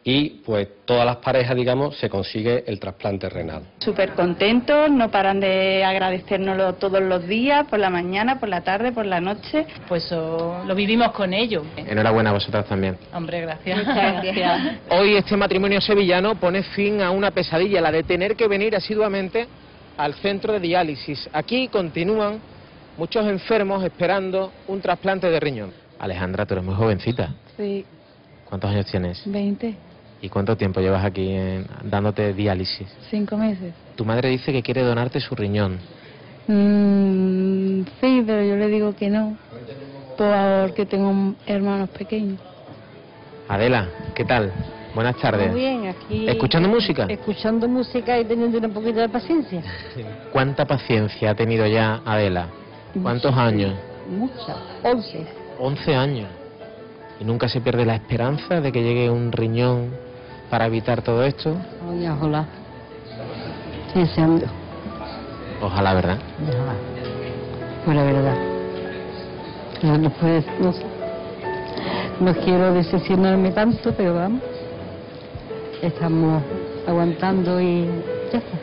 y pues todas las parejas, digamos, se consigue el trasplante renal. Súper contentos, no paran de agradecérnoslo todos los días, por la mañana, por la tarde, por la noche. Pues oh, lo vivimos con ellos. Enhorabuena a vosotras también. Hombre, gracias. Muchas gracias. Hoy este matrimonio sevillano pone fin a una pesadilla, la de tener que venir asiduamente al centro de diálisis. Aquí continúan muchos enfermos esperando un trasplante de riñón. Alejandra, tú eres muy jovencita. Sí, ¿Cuántos años tienes? veinte, ¿Y cuánto tiempo llevas aquí en- dándote diálisis? cinco meses. Tu madre dice que quiere donarte su riñón. Mm, sí, pero yo le digo que no, porque tengo hermanos pequeños. Adela, ¿qué tal? Buenas tardes. Muy bien, aquí... ¿Escuchando música? Escuchando música y teniendo un poquito de paciencia. ¿Cuánta paciencia ha tenido ya Adela? ¿Cuántos años? Mucha, once. once años. ¿Y nunca se pierde la esperanza de que llegue un riñón para evitar todo esto? Oye, ojalá. Estoy deseando. Ojalá, ¿verdad? Ojalá. Pues la verdad. Pero no puedes, no sé. No quiero decepcionarme tanto, pero vamos. Estamos aguantando y ya está.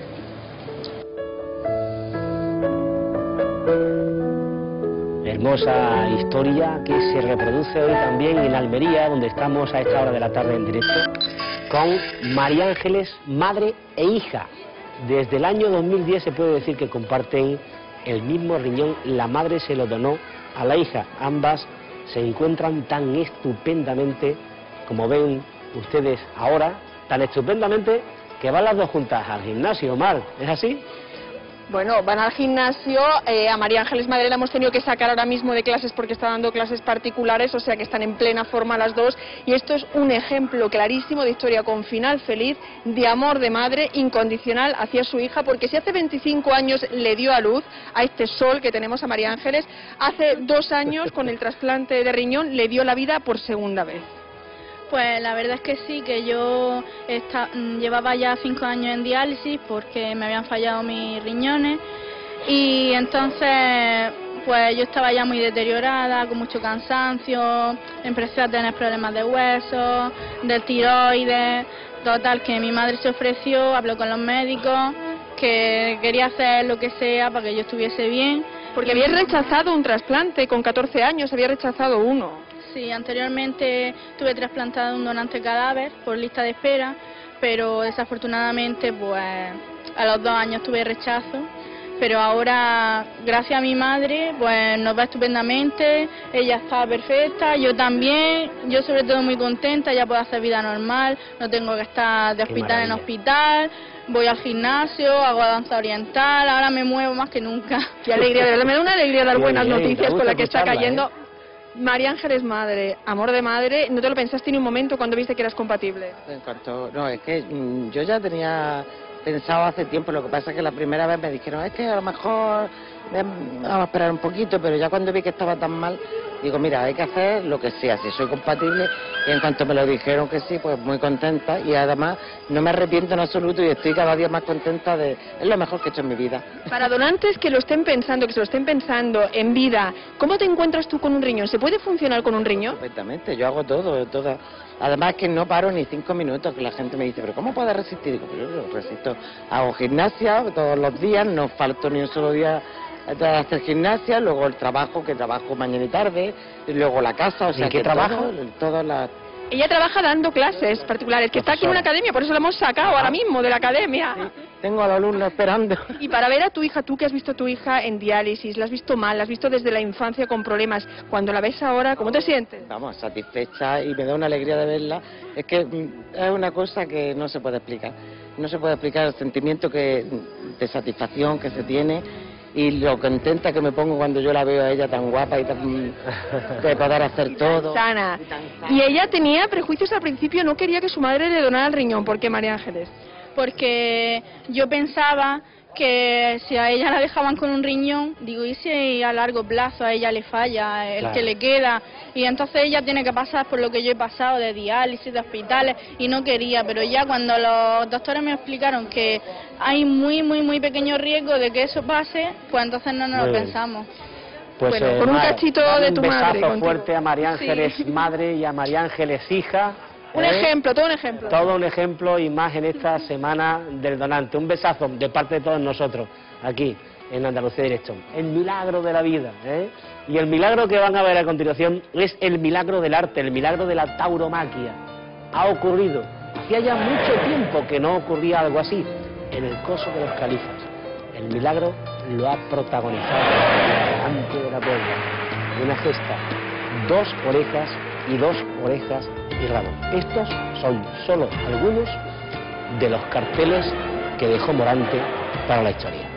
Hermosa historia que se reproduce hoy también en Almería, donde estamos a esta hora de la tarde en directo, con María Ángeles, madre e hija. Desde el año dos mil diez se puede decir que comparten el mismo riñón. La madre se lo donó a la hija. Ambas se encuentran tan estupendamente, como ven ustedes ahora, tan estupendamente que van las dos juntas al gimnasio. Mar, ¿es así? Bueno, van al gimnasio, eh, a María Ángeles Madre la hemos tenido que sacar ahora mismo de clases porque está dando clases particulares, o sea que están en plena forma las dos, y esto es un ejemplo clarísimo de historia con final feliz, de amor de madre incondicional hacia su hija, porque si hace veinticinco años le dio a luz a este sol que tenemos a María Ángeles, hace dos años con el trasplante de riñón le dio la vida por segunda vez. Pues la verdad es que sí, que yo esta- llevaba ya cinco años en diálisis porque me habían fallado mis riñones y entonces pues yo estaba ya muy deteriorada, con mucho cansancio, empecé a tener problemas de huesos, del tiroides, total que mi madre se ofreció, habló con los médicos, que quería hacer lo que sea para que yo estuviese bien. Porque habías rechazado un trasplante con catorce años, había rechazado uno. Sí, anteriormente tuve trasplantado un donante cadáver por lista de espera, pero desafortunadamente pues a los dos años tuve rechazo, pero ahora gracias a mi madre pues nos va estupendamente, ella está perfecta, yo también, yo sobre todo muy contenta, ya puedo hacer vida normal, no tengo que estar de Qué hospital en maravilla. hospital, voy al gimnasio, hago danza oriental, ahora me muevo más que nunca. Qué alegría, de verdad me da una alegría dar Bien, buenas bien, noticias da con gusto la que está escucharla, cayendo. ¿eh? María Ángeles Madre, amor de madre, ¿no te lo pensaste ni un momento cuando viste que eras compatible? En cuanto, no, es que mm, yo ya tenía pensado hace tiempo, lo que pasa es que la primera vez me dijeron, es que a lo mejor eh, vamos a esperar un poquito, pero ya cuando vi que estaba tan mal, digo, mira, hay que hacer lo que sea, si soy compatible, y en cuanto me lo dijeron que sí, pues muy contenta, y además no me arrepiento en absoluto y estoy cada día más contenta de, es lo mejor que he hecho en mi vida. Para donantes que lo estén pensando, que se lo estén pensando en vida, ¿cómo te encuentras tú con un riñón? ¿Se puede funcionar con un riñón? Perfectamente, yo hago todo, todo. Además que no paro ni cinco minutos, que la gente me dice, pero ¿cómo puedes resistir? Digo, pero yo resisto. Hago gimnasia todos los días, no falto ni un solo día de hacer gimnasia, luego el trabajo, que trabajo mañana y tarde, y luego la casa, o ¿Y sea en qué que trabaja? todo, todas las... Ella trabaja dando clases particulares, que está aquí en una academia, por eso la hemos sacado ahora mismo de la academia. Tengo a los alumnos esperando. Y para ver a tu hija, tú que has visto a tu hija en diálisis, la has visto mal, la has visto desde la infancia con problemas, cuando la ves ahora, ¿cómo te sientes? Vamos, satisfecha y me da una alegría de verla. Es que mm, es una cosa que no se puede explicar. No se puede explicar el sentimiento que, de satisfacción que se tiene y lo contenta que me pongo cuando yo la veo a ella tan guapa y tan, de poder hacer todo. Sana. Y ella tenía prejuicios al principio, no quería que su madre le donara el riñón. ¿Por qué, María Ángeles? Porque yo pensaba que si a ella la dejaban con un riñón, digo, y si a largo plazo a ella le falla el Claro. que le queda, y entonces ella tiene que pasar por lo que yo he pasado de diálisis, de hospitales, y no quería, pero ya cuando los doctores me explicaron que hay muy, muy, muy pequeño riesgo de que eso pase, pues entonces no nos Muy lo bien. pensamos. Pues, Bueno, eh, con un Mar, cachito dale de un tu madre besazo contigo. fuerte a María Ángeles Sí. madre y a María Ángeles hija, Un ¿eh? ejemplo, todo un ejemplo. Todo un ejemplo y más en esta semana del donante. Un besazo de parte de todos nosotros, aquí, en Andalucía Directo. El milagro de la vida, ¿eh? Y el milagro que van a ver a continuación es el milagro del arte, el milagro de la tauromaquia. Ha ocurrido. Hacía ya mucho tiempo que no ocurría algo así, en el coso de los califas. El milagro lo ha protagonizado delante de la puerta. Una gesta, dos orejas y dos orejas y rabo. Estos son solo algunos de los carteles que dejó Morante para la historia.